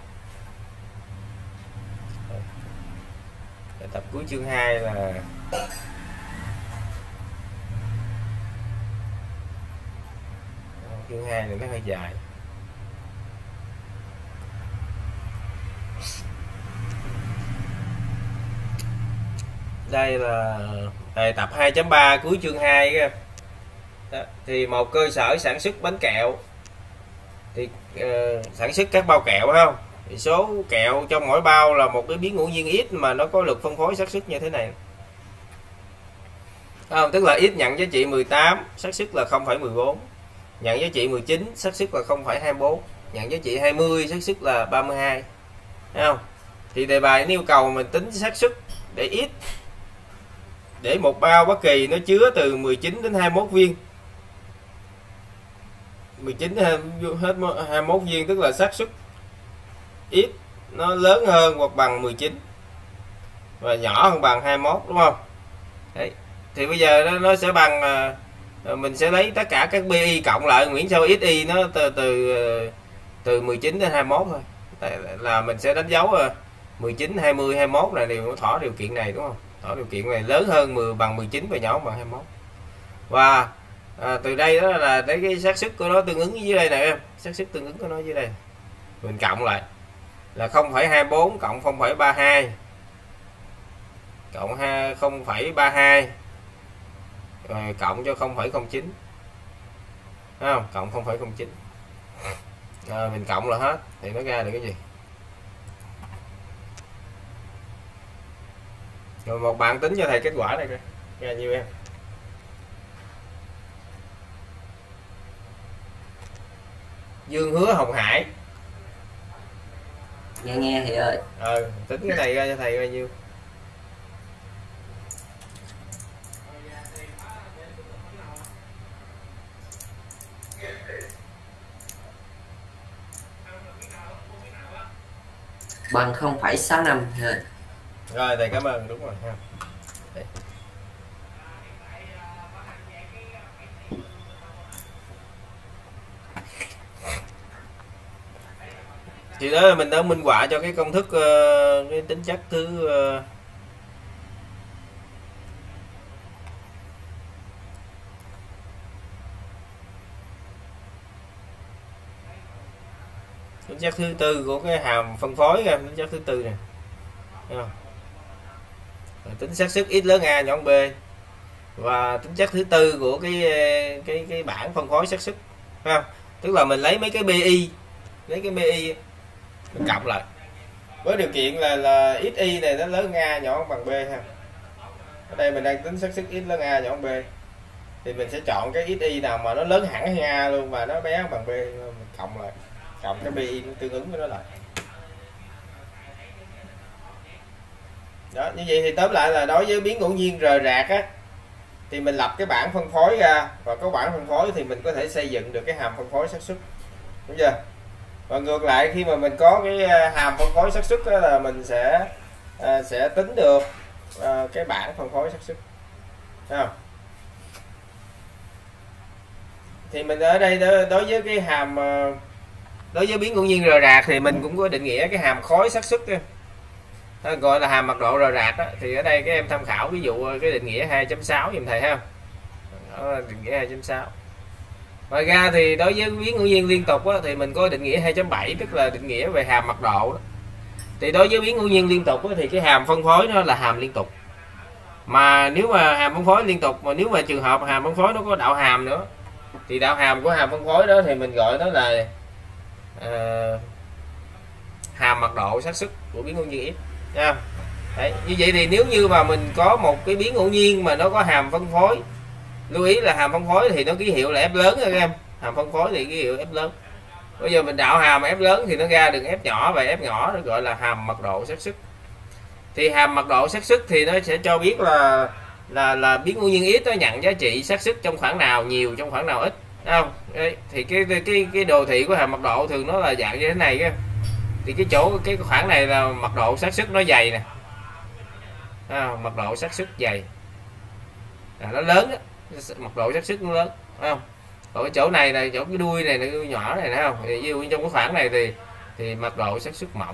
tập cuối chương 2 là chương 2 này nó hơi dài. Đây là bài tập 2.3 cuối chương 2 đó. Thì một cơ sở sản xuất bánh kẹo thì sản xuất các bao kẹo, phải không? Thì số kẹo trong mỗi bao là một cái biến ngẫu nhiên x mà nó có lực phân phối xác suất như thế này. Không, tức là x nhận giá trị 18, xác suất là 0,14, nhận giá trị 19, xác suất là 0,24, nhận giá trị 20, xác suất là 32. Thấy không? Thì đề bài yêu cầu mình tính xác suất để x, để một bao bất kỳ nó chứa từ 19 đến 21 viên. 19 đến hết 21 viên, tức là xác suất x nó lớn hơn hoặc bằng 19 và nhỏ hơn bằng 21, đúng không? Đấy. Thì bây giờ nó sẽ bằng mình sẽ lấy tất cả các BI cộng lại, miễn sao XY nó từ 19 đến 21 thôi. Là mình sẽ đánh dấu 19, 20, 21 này đều thỏa điều kiện này, đúng không? Thỏa điều kiện này lớn hơn bằng 19 và nhỏ bằng 21. Và từ đây đó là cái xác suất của nó tương ứng dưới đây này em, xác suất tương ứng của nó dưới đây. Mình cộng lại là 0,24 cộng 0,32 cộng 0,32 rồi cộng cho 0,09, thấy không? Cộng 0,09. Rồi mình cộng là hết thì nó ra được cái gì? Rồi một bạn tính cho thầy kết quả này coi ra nhiêu em. Dương Hứa Hồng Hải. Nghe thầy ơi. Tính cái này ra cho thầy bao nhiêu? Bằng 0,65 thôi. Rồi thầy cảm ơn, đúng rồi ha. Đây. Thì đó mình đã minh họa cho cái công thức cái tính chất thứ tính chất thứ tư của cái hàm phân phối em, tính chất thứ tư nè, thấy không? Tính xác suất x lớn a nhỏ b và tính chất thứ tư của cái bảng phân phối xác suất, thấy không? Tức là mình lấy mấy cái BI, lấy cái BI mình cộng lại với điều kiện là xy này nó lớn a nhỏ bằng b ha. Ở đây mình đang tính xác suất x lớn a nhỏ b thì mình sẽ chọn cái xy nào mà nó lớn hẳn hơn a luôn và nó bé bằng b, mình cộng lại, cộng cái BI tương ứng với nó lại. Đó, như vậy thì tóm lại là đối với biến ngẫu nhiên rời rạc á thì mình lập cái bảng phân phối ra, và có bảng phân phối thì mình có thể xây dựng được cái hàm phân phối xác suất, đúng chưa? Và ngược lại khi mà mình có cái hàm phân phối xác suất là mình sẽ tính được cái bảng phân phối xác suất, thấy không? Thì mình ở đây đối với cái hàm đối với biến ngẫu nhiên rời rạc thì mình cũng có định nghĩa cái hàm khối xác suất gọi là hàm mật độ rời rạc đó. Thì ở đây các em tham khảo ví dụ cái định nghĩa 2.6 giùm thầy ha. Đó là định nghĩa 2.6. Ngoài ra thì đối với biến ngẫu nhiên liên tục á, thì mình có định nghĩa 2.7, tức là định nghĩa về hàm mật độ đó. Thì đối với biến ngẫu nhiên liên tục á, thì cái hàm phân phối nó là hàm liên tục. Mà nếu mà hàm phân phối liên tục, mà nếu mà trường hợp hàm phân phối nó có đạo hàm nữa thì đạo hàm của hàm phân phối đó thì mình gọi nó là hàm mật độ xác suất của biến ngẫu nhiên x. Đấy, như vậy thì nếu như mà mình có một cái biến ngẫu nhiên mà nó có hàm phân phối, lưu ý là hàm phân phối thì nó ký hiệu là F lớn nha các em, hàm phân phối thì ký hiệu F lớn. Bây giờ mình đạo hàm F lớn thì nó ra đường F nhỏ, và F nhỏ nó gọi là hàm mật độ xác suất. Thì hàm mật độ xác suất thì nó sẽ cho biết là biến ngẫu nhiên X nó nhận giá trị xác suất trong khoảng nào nhiều, trong khoảng nào ít, thấy không? Đấy, thì cái đồ thị của hàm mật độ thường nó là dạng như thế này á. Thì cái khoảng này là mật độ xác suất nó dày nè, mật độ xác suất dày, nó lớn đó. Mật độ xác suất nó lớn, thấy không? Còn cái chỗ này là chỗ cái đuôi này, cái đuôi nhỏ này, thấy không? Thì ví dụ trong cái khoảng này thì mật độ xác suất mỏng,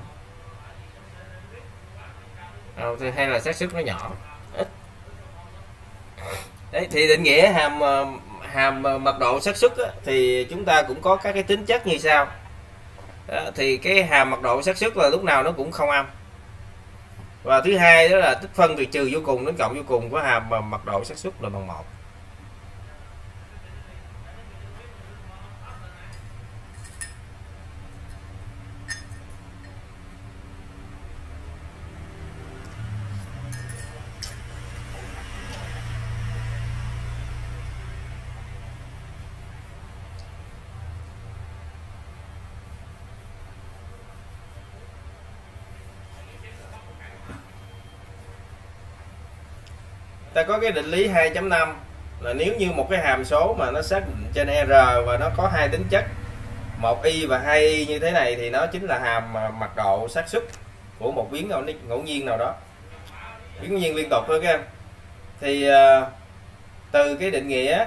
hay là xác suất nó nhỏ ít. Đấy, thì định nghĩa hàm mật độ xác suất thì chúng ta cũng có các cái tính chất như sau. Đó, thì cái hàm mật độ xác suất là lúc nào nó cũng không âm. Và thứ hai đó là tích phân từ trừ vô cùng đến cộng vô cùng của hàm mật độ xác suất là bằng 1. Ta có cái định lý 2.5 là nếu như một cái hàm số mà nó xác định trên R và nó có hai tính chất 1y và 2y như thế này thì nó chính là hàm mật độ xác suất của một biến ngẫu nhiên nào đó, biến ngẫu nhiên liên tục thôi các em. Thì từ cái định nghĩa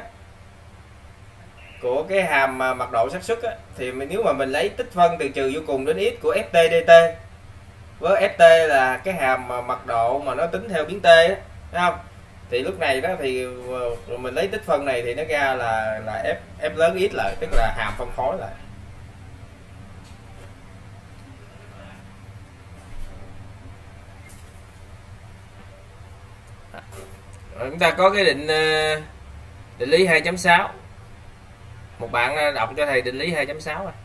của cái hàm mật độ xác suất thì nếu mà mình lấy tích phân từ trừ vô cùng đến x của ft dt, với ft là cái hàm mật độ mà nó tính theo biến t đó, thấy không? Thì lúc này đó thì mình lấy tích phân này thì nó ra là f lớn x lại, tức là hàm phân phối lại. Rồi chúng ta có cái định lý 2.6. Một bạn đọc cho thầy định lý 2.6 à.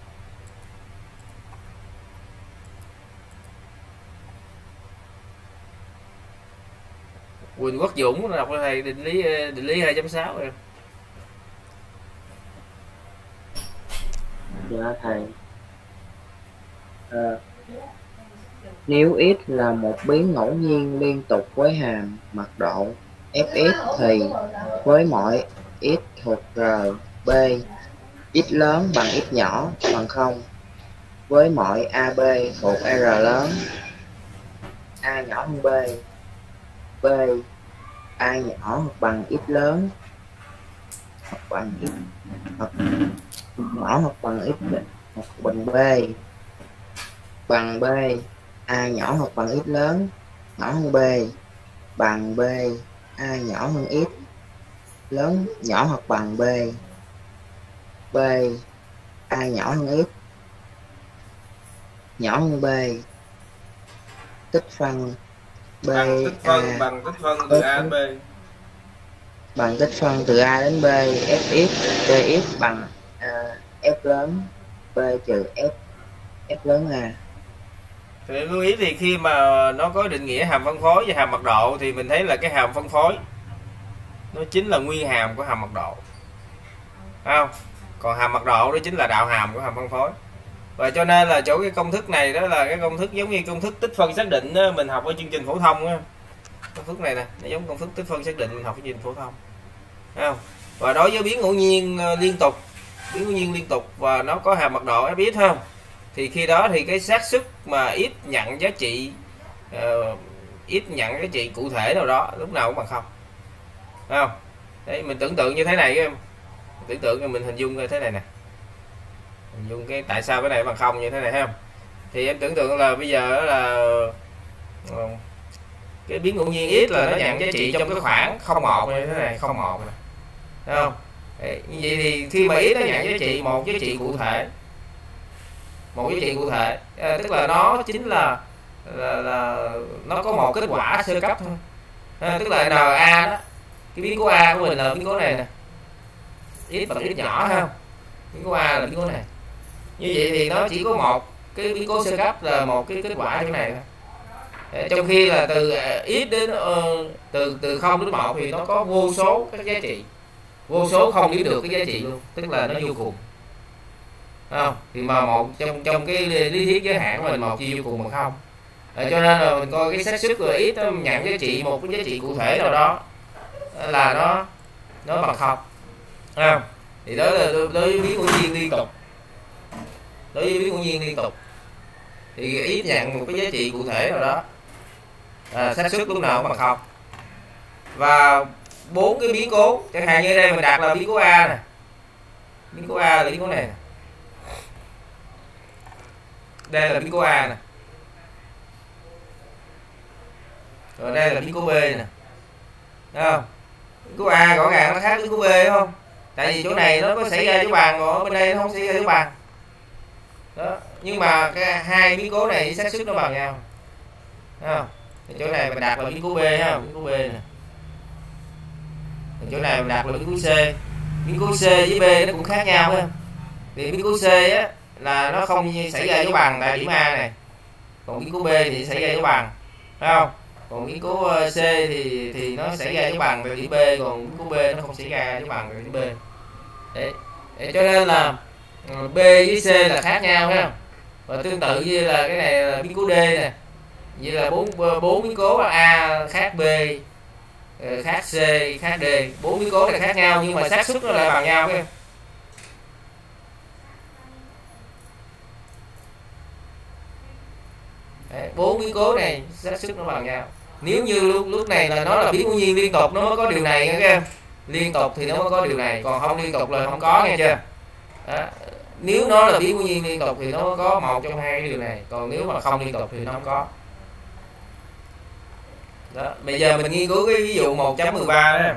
Quỳnh Quốc Dũng đọc cho thầy định lý 2.6 rồi. Dạ thầy. Nếu x là một biến ngẫu nhiên liên tục với hàm mật độ fx thì với mọi x thuộc R, B, x lớn bằng x nhỏ bằng 0. Với mọi AB thuộc R lớn, A nhỏ hơn B, B, A nhỏ hoặc bằng x lớn hoặc bằng x hoặc nhỏ hoặc bằng x hoặc bằng B, bằng B, A nhỏ hoặc bằng x lớn nhỏ hơn B, bằng B, A nhỏ hơn x lớn nhỏ hoặc bằng B, B, A nhỏ hơn x nhỏ hơn B. Tích phân B bằng tích phân từ A đến B, bằng tích phân từ A đến B, fx dx bằng f lớn B trừ f lớn A. Thì lưu ý thì khi mà nó có định nghĩa hàm phân phối và hàm mật độ thì mình thấy là cái hàm phân phối nó chính là nguyên hàm của hàm mật độ, phải không? Còn hàm mật độ đó chính là đạo hàm của hàm phân phối. Và cho nên là chỗ cái công thức này đó là cái công thức giống như công thức tích phân xác định đó, mình học ở chương trình phổ thông đó. Công thức này nè, nó giống công thức tích phân xác định mình học ở chương trình phổ thông, thấy không? Và đối với biến ngẫu nhiên liên tục, biến ngẫu nhiên liên tục và nó có hàm mật độ fx không, thì khi đó thì cái xác suất mà x nhận giá trị x nhận giá trị cụ thể nào đó lúc nào cũng bằng 0, thấy không? Đấy, mình tưởng tượng như thế này em, tưởng tượng mình hình dung như thế này nè, hình dung cái tại sao cái này bằng 0 như thế này, thấy không? Thì em tưởng tượng là bây giờ là cái biến ngẫu nhiên x là nó nhận giá trị trong cái khoảng 01 như thế này, 01 này, thấy không? Đấy, như vậy thì khi mà x nó nhận giá trị một giá trị cụ thể, một giá trị cụ thể, tức là nó chính là nó có một kết quả sơ cấp thôi, tức là NA đó, cái biến cố A của mình là biến cố này nè, x bằng x nhỏ, không? Biến cố A là biến cố này. Như vậy thì nó chỉ có một cái biến cố sơ cấp là một cái kết quả chỗ này thôi. Trong khi là từ x đến từ 0 đến 1 thì nó có vô số các giá trị. vô số không đếm được cái giá trị luôn, tức là nó vô cùng. Không? Thì mà một trong cái lý thuyết giới hạn của mình, một chia vô cùng bằng không. Cho nên là mình coi cái xác suất là ít nó nhận giá trị một cái giá trị cụ thể nào đó là nó bằng không. Không? Thì đó là đối với biến ngẫu nhiên liên tục. Đối với biến ngẫu nhiên liên tục thì ít nhận một cái giá trị cụ thể nào đó, xác suất lúc nào cũng bằng không. Và 4 cái biến cố, chẳng hạn như đây mình đặt là biến cố A nè, biến cố A là biến cố này nè, đây là biến cố A nè, rồi đây là biến cố B nè, thấy không? Biến cố A rõ ràng nó khác biến cố B, đúng không? Tại vì chỗ này nó có xảy ra dấu bằng, còn ở bên đây nó không xảy ra dấu bằng đó. Nhưng mà cái hai biến cố này xác suất nó bằng nhau, thấy không? Thì chỗ này mình đặt là biến cố B ha, biến cố B nè. Chỗ này mình đặt là biến cố C. Biến cố C với B nó cũng khác nhau ha. Thì biến cố C á là nó không xảy ra dấu bằng tại điểm A này, còn biến cố B thì xảy ra dấu bằng, phải không? Còn biến cố C thì nó xảy ra dấu bằng tại điểm B, còn biến cố B nó không xảy ra dấu bằng tại điểm B. Để cho nên là B với C là khác nhau ha. Và tương tự như là cái này là biến cố D nè, như là bốn biến cố A khác B, khác C, khác D, 4 biến cố này khác nhau nhưng mà xác suất nó lại bằng nhau cái. Đấy, 4 biến cố này xác suất nó bằng nhau. Nếu như lúc này là nó là biến ngẫu nhiên liên tục nó mới có điều này nghe các em. Liên tục thì nó mới có điều này, còn không liên tục là không có, nghe chưa? Đó. Nếu nó là biến ngẫu nhiên liên tục thì nó mới có một trong hai cái điều này, còn nếu mà không liên tục thì nó không có. Đó. Bây giờ mình nghiên cứu cái ví dụ 1.13 đó.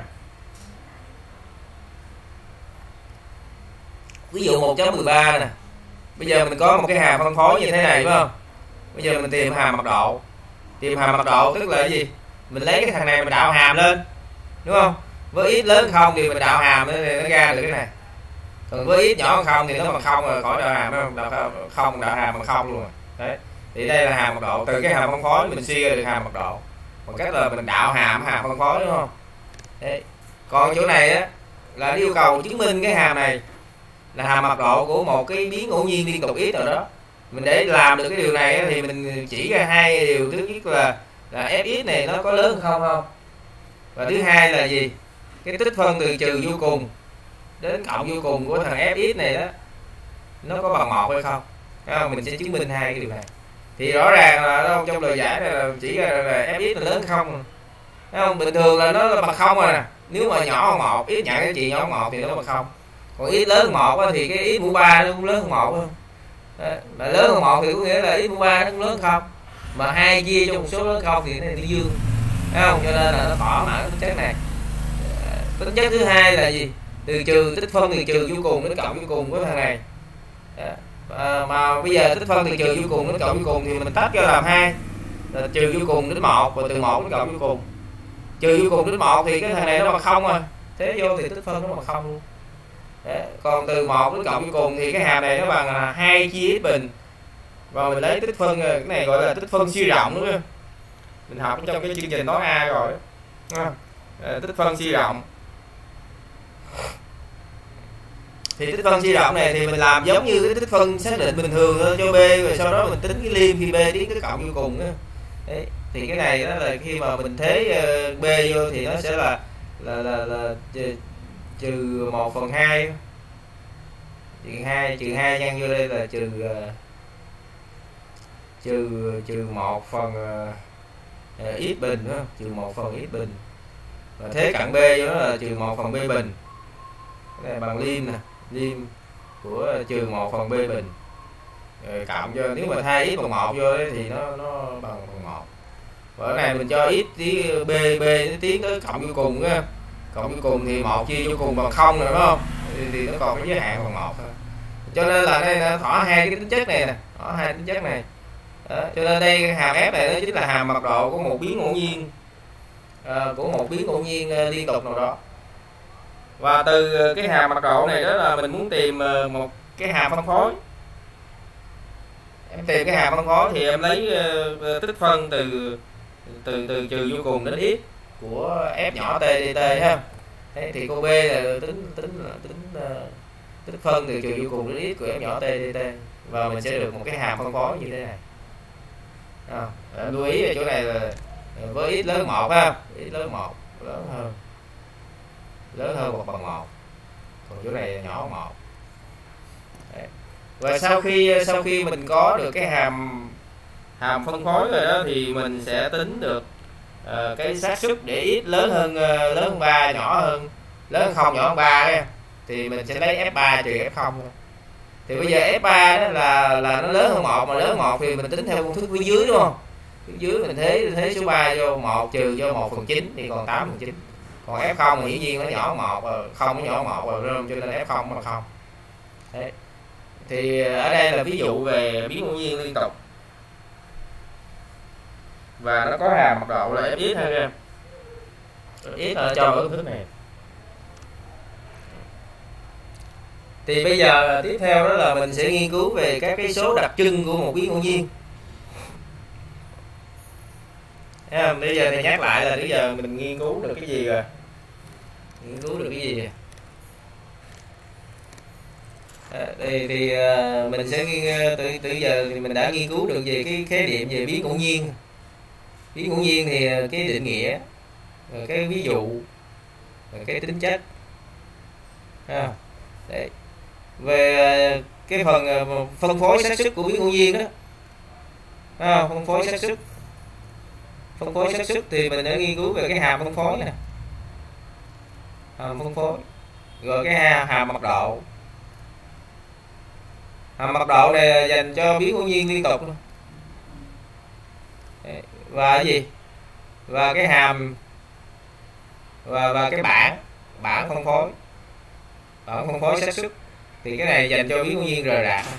Ví dụ 1.13 nè. Bây giờ mình có một cái hàm phân phối như thế này, phải không? Bây giờ mình tìm hàm mật độ. Tìm hàm mật độ tức là cái gì? Mình lấy cái thằng này mình đạo hàm lên, đúng không? Với x lớn không thì mình đạo hàm thì nó ra được cái này. Còn với x nhỏ hơn không thì nó bằng không rồi, khỏi đạo hàm, không đạo hàm bằng không luôn rồi. Đấy. Thì đây là hàm mật độ. Từ cái hàm phân phối mình suy ra được hàm mật độ bằng cách là mình đạo hàm phân phối, đúng không? Đấy. Còn chỗ này á là yêu cầu chứng minh cái hàm này là hàm mật độ của một cái biến ngẫu nhiên liên tục x nào đó. Mình để làm được cái điều này thì mình chỉ ra hai điều. Thứ nhất là fx này nó có lớn hơn không, và thứ hai là gì? Cái tích phân từ trừ vô cùng đến cộng vô cùng của thằng fx này đó nó có bằng 1 hay không? Mình sẽ chứng minh hai cái điều này. Thì rõ ràng là trong lời giải này là chỉ ra là fx là lớn không. Thấy không? Bình thường là nó là bằng không rồi nè. Nếu mà nhỏ hơn 1, x nhận cái trị nhỏ hơn 1 thì nó bằng không. Còn x lớn hơn 1 thì cái x mũ 3 nó cũng lớn hơn 1 hơn. Mà lớn hơn 1 thì có nghĩa là x mũ 3 nó cũng lớn hơn không. Mà 2 chia cho một số lớn không thì nó là dương. Thấy không? Cho nên là nó thỏa mãn tính chất này. Tính chất thứ hai là gì? Từ trừ tích phân từ trừ vô cùng đến cộng vô cùng của thằng này. Mà bây giờ tích phân từ trừ vô cùng đến cộng vô cùng thì mình tách cho làm hai, là trừ vô cùng đến 1 và từ 1 đến cộng vô cùng. Trừ vô cùng đến 1 thì cái thằng này nó bằng không rồi, thế vô thì tích phân nó bằng không luôn. Còn từ 1 đến cộng vô cùng thì cái hàm này nó bằng 2 chia x bình, và mình lấy tích phân, cái này gọi là tích phân suy rộng, đúng không? Mình học trong cái chương trình toán A rồi, tích phân suy rộng. Thì tích phân suy rộng này thì mình làm giống như cái tích phân xác định bình thường thôi cho B, rồi sau đó mình tính cái liêm khi B tiến tới cộng vô cùng đó. Đấy. Thì cái này đó là khi mà mình thế B vô thì nó sẽ là trừ 1/2, trừ 2 nhân vô đây là trừ 1 phần x bình nữa, trừ 1 phần x bình, và thế cận B đó là trừ 1 phần B bình. Cái này bằng liêm nè, liêm của trừ 1 phần B bình, rồi cộng cho, nếu mà thay x bằng 1 vô đấy thì nó bằng 1. Và ở này mình cho x B nó tiến tới cộng vô cùng á, cộng vô cùng thì 1 chia vô cùng bằng 0 rồi, đúng không? Thì nó còn cái giới hạn bằng 1 thôi. Cho nên là đây nó thỏa hai cái tính chất này nè, thỏa hai tính chất này. Đó, cho nên đây cái hàm f này nó chính là hàm mật độ của một biến ngẫu nhiên, liên tục nào đó. Và từ cái hàm mật độ này đó là mình muốn tìm một cái hàm phân phối. Em tìm cái hàm phân phối thì em lấy tích phân từ trừ vô cùng đến x của f nhỏ t dt ha. Đấy, thì cô B là tính phân từ chiều vô cùng đến x của f nhỏ t dt, và mình sẽ được một cái hàm phân phối như thế này. Lưu ý ở chỗ này là với x lớn 1 ha, x lớn 1 lớn hơn 1 bằng 1, còn chỗ này nhỏ hơn 1. Đấy. Và sau khi mình có được cái hàm phân phối rồi đó thì mình sẽ tính được cái xác suất để x lớn hơn 3 nhỏ hơn lớn hơn 0 nhỏ hơn 3 thì mình sẽ lấy f3 trừ f0. Thì bây giờ f3 đó là nó lớn hơn 1, mà lớn hơn 1 thì mình tính theo công thức phía dưới, đúng không? Phía dưới mình thế số 3 vô 1 trừ vô 1/9 thì còn 8/9. Còn f0 thì dĩ nhiên nó nhỏ hơn 1, không nó nhỏ hơn 1 rồi, cho nên f0 bằng 0. Đấy. Thì ở đây là ví dụ về biến ngẫu nhiên liên tục. Và nó có hàm mật độ là fx ha các em. Fx là cho ở công thức này. Thì bây giờ tiếp theo đó là mình sẽ nghiên cứu về các cái số đặc trưng của một biến ngẫu nhiên. Bây giờ thì nhắc lại là bây giờ mình nghiên cứu được cái gì rồi? Nghiên cứu được cái gì rồi? Thì mình sẽ từ giờ thì mình đã nghiên cứu được về cái khái niệm về biến ngẫu nhiên. Biến ngẫu nhiên thì cái định nghĩa, rồi cái ví dụ, rồi cái tính chất. Đấy. Về cái phần phân phối xác suất của biến ngẫu nhiên đó, phân phối xác suất thì mình đã nghiên cứu về cái hàm phân phối nè, hàm phân phối, rồi cái hàm mật độ. Hàm mật độ này là dành cho biến ngẫu nhiên liên tục luôn. Và cái gì? Và cái hàm và cái bảng phân phối, bảng phân phối xác suất. Thì cái này dành cho biến ngẫu nhiên rời rạc.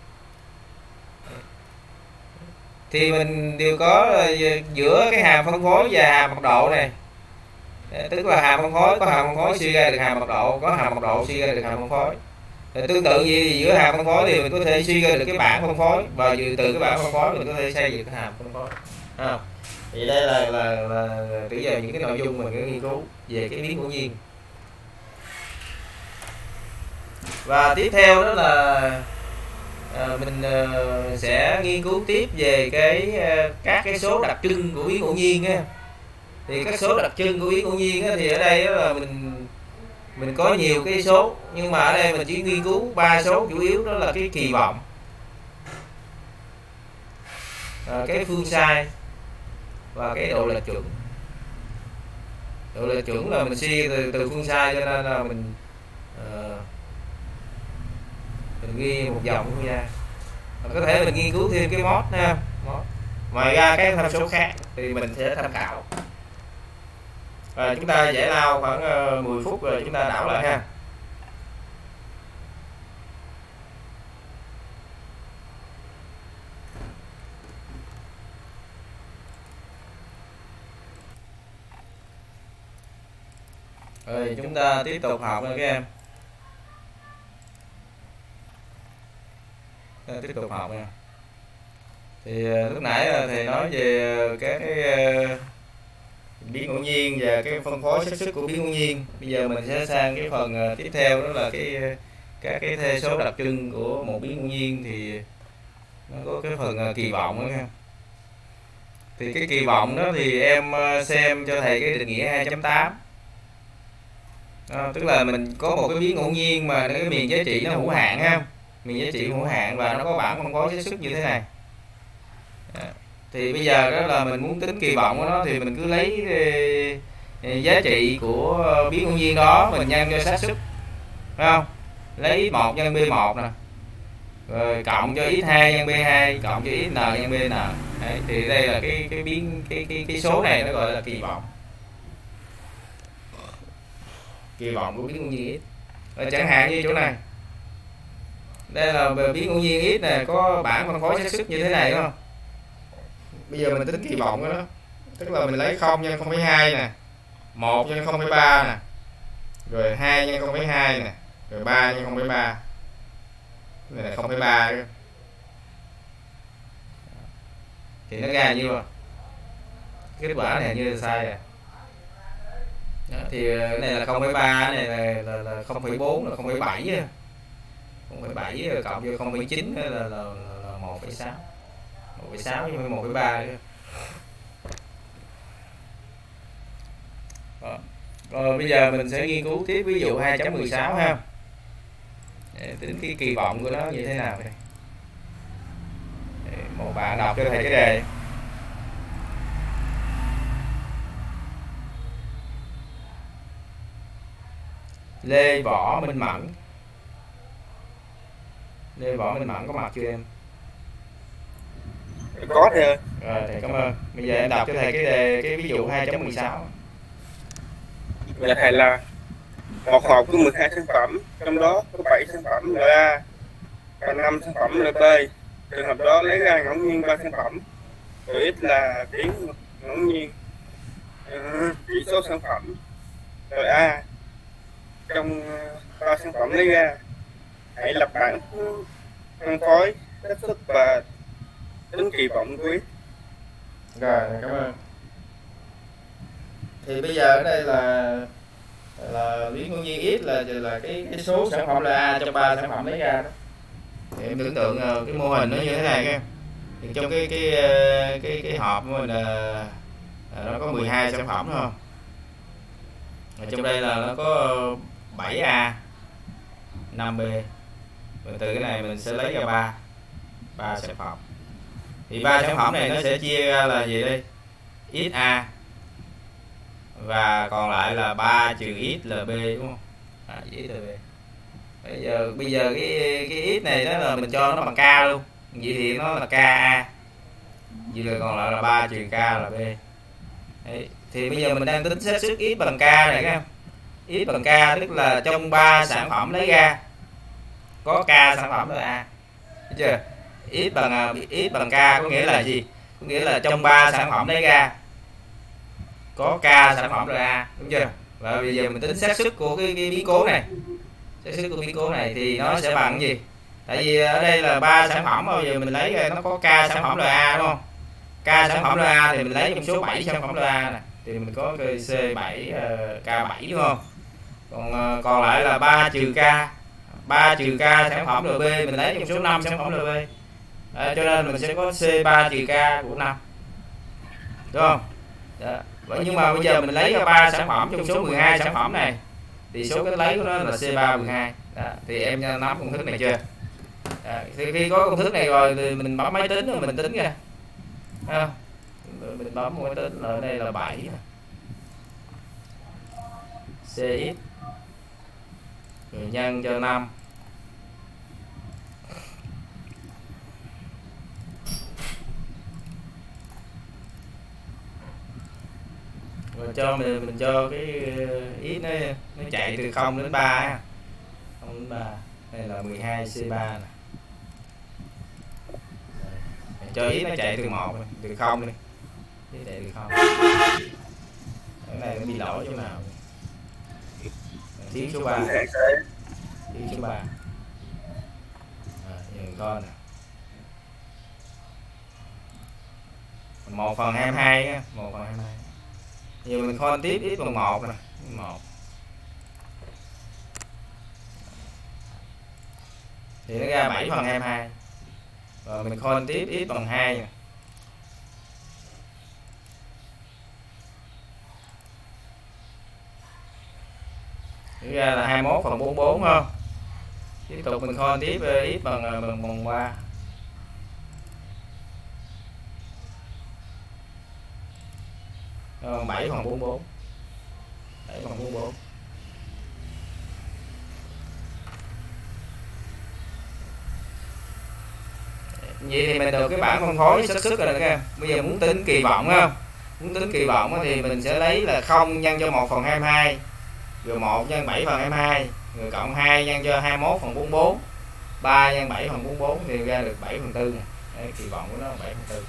Thì mình đều có giữa cái hàm phân phối và hàm mật độ này, tức là hàm phân phối, có hàm phân phối suy ra được hàm mật độ, có hàm mật độ suy ra được hàm phân phối. Tương tự gì thì giữa hàm phân phối thì mình có thể suy ra được cái bảng phân phối, và từ cái bảng phân phối mình có thể xây dựng cái hàm phân phối. Thì đây là từ giờ những cái nội dung mình sẽ nghiên cứu về cái biến ngẫu nhiên. Và tiếp theo đó là mình sẽ nghiên cứu tiếp về các cái số đặc trưng của biến ngẫu nhiên á. Thì các số đặc trưng của biến ngẫu nhiên á, thì ở đây đó là mình có nhiều cái số, nhưng mà ở đây mình chỉ nghiên cứu 3 số chủ yếu, đó là cái kỳ vọng, cái phương sai và cái độ lệch chuẩn. Độ lệch chuẩn là mình suy từ phương sai, cho nên là mình ghi một dòng cũng ra. Có thể mình nghiên cứu thêm cái mod nha. Ngoài ra các tham số khác thì mình sẽ tham khảo. Chúng ta giải lao khoảng 10 phút rồi chúng ta đảo lại ha. Rồi chúng ta tiếp tục học nha các em. Tiếp tục học nha. Thì lúc nãy thầy nói về các cái biến ngẫu nhiên và cái phân phối xác suất của biến ngẫu nhiên. Bây giờ mình sẽ sang cái phần tiếp theo, đó là các cái thê số đặc trưng của một biến ngẫu nhiên. Thì nó có cái phần kỳ vọng đó nha. Thì cái kỳ vọng đó thì em xem cho thầy cái định nghĩa 2.8. Tức là mình có một cái biến ngẫu nhiên mà cái miền giá trị nó hữu hạn ha, miền giá trị hữu hạn, và nó có bảng phân phối xác suất như thế này. Thì bây giờ đó là mình muốn tính kỳ vọng của nó, thì mình cứ lấy giá trị của biến ngẫu nhiên đó mình nhân cho xác suất, phải không? Lấy x1 nhân b1 nè, rồi cộng cho x2 nhân b2, cộng cho xn nhân bn. Đấy, thì đây là cái số này nó gọi là kỳ vọng. Kỳ vọng của biến ngẫu nhiên x. Chẳng hạn như chỗ này, đây là biến ngẫu nhiên x này có bảng phân phối xác suất như thế này, đúng không? Bây giờ mình tính kỳ vọng đó, tức là mình lấy 0 nhân 0,2 nè, 1 nhân 0,3 nè, rồi 2 nhân 0,2 nè, rồi 3 nhân 0,3. Này là 0,3. Thì nó ra như vậy. Kết quả này như sai nè. Đó, thì cái này là 0,3, này là 0,4, là 0,7 0,7 cộng vô 0,9 là 1,6 1,6 với 1,3. Rồi bây giờ mình sẽ nghiên cứu tiếp ví dụ 2.16 ha, để tính cái kỳ vọng của nó như thế nào đây. Một bạn đọc cho thầy cái đề. Lê Võ Minh Mẫn. Lê Võ Minh Mẫn có mặt chưa em? Có thầy. Rồi thầy cảm ơn. Bây giờ em đọc cho thầy cái đề, cái ví dụ 2.16. Dạ thầy, là một hộp có 12 sản phẩm, trong đó có 7 sản phẩm loại A và 5 sản phẩm loại B. Trường hợp đó lấy ra ngẫu nhiên 3 sản phẩm, rồi X là biến ngẫu nhiên chỉ số sản phẩm loại A trong 3 sản phẩm lấy ra. Hãy lập bảng phân phối xác suất và tính kỳ vọng của X. Rồi, cảm ơn. Thì bây giờ ở đây là biến ngẫu nhiên X là cái số sản phẩm là A trong 3 sản phẩm lấy ra đó. Thì em tưởng tượng cái mô hình nó như thế này em. Thì trong cái hộp của mình là nó có 12 sản phẩm đúng không? Ở trong đây là nó có 7A, 5B. Và từ cái này mình sẽ lấy ra 3 sản phẩm. Thì 3 sản phẩm này nó sẽ chia ra là gì đây? XA và còn lại là 3 trừ X là B đúng không? X là B. Bây giờ cái X này đó là mình cho nó bằng K luôn. Vậy thì nó là KA. Vậy là còn lại là 3 trừ K là B. Đấy. Thì bây giờ mình đang tính xác suất X bằng K này các em. X bằng K tức là trong 3 sản phẩm lấy ra có K sản phẩm là A. Thấy chưa? X bằng K có nghĩa là gì? Có nghĩa là trong 3 sản phẩm lấy ra có K sản phẩm là A, đúng chưa? Và bây giờ mình tính xác suất của cái biến cố này. Xác suất của biến cố này thì nó sẽ bằng cái gì? Tại vì ở đây là 3 sản phẩm, bây giờ mình lấy ra nó có K sản phẩm là A đúng không? K sản phẩm là A thì mình lấy trong số 7 sản phẩm là A này, thì mình có C7 K7 đúng không? Còn lại là 3 trừ K sản phẩm là B, mình lấy trong số 5 sản phẩm là B. Cho nên mình sẽ có C3 trừ K của 5. Đúng không? Đó. Nhưng mà bây giờ mình lấy ra 3 sản phẩm trong số 12 sản phẩm này thì số cách lấy của nó là C3 12. Đó. Thì em nắm công thức này chưa? Đó. Thì khi có công thức này rồi thì mình bấm máy tính rồi mình tính ra. Mình bấm máy tính là ở đây là 7 CX rồi nhân cho 5 rồi cho mình cho cái X nó chạy từ 0 đến 3 0 đến 3. Đây là 12 C3 này. Cho X nó chạy từ 1 từ 0 đi. X chạy từ 0. Cái này nó bị lỗi chỗ nào? Thiếu số 3. Thiếu số 3. Giờ con nè. 1/22 nha, 1/22. Giờ mình khoan tiếp X bằng 1 nè, 1. Thì nó ra 7/22. Rồi mình khoan tiếp X bằng 2 nè. Thì ra là 21/44 không? Tiếp tục mình khoan tiếp X bằng 3. Rồi 7/44. 7/44. Vậy thì mình được cái bảng phân phối xác suất rồi các em. Bây giờ muốn tính kỳ vọng không? Muốn tính kỳ vọng thì mình sẽ lấy là 0 nhân cho 1/22, rồi 1 nhân 7/22, rồi cộng 2 nhân cho 21/44, 3 nhân 7/44 thì ra được 7/4 nè. Đấy, kỳ vọng của nó là 7/4.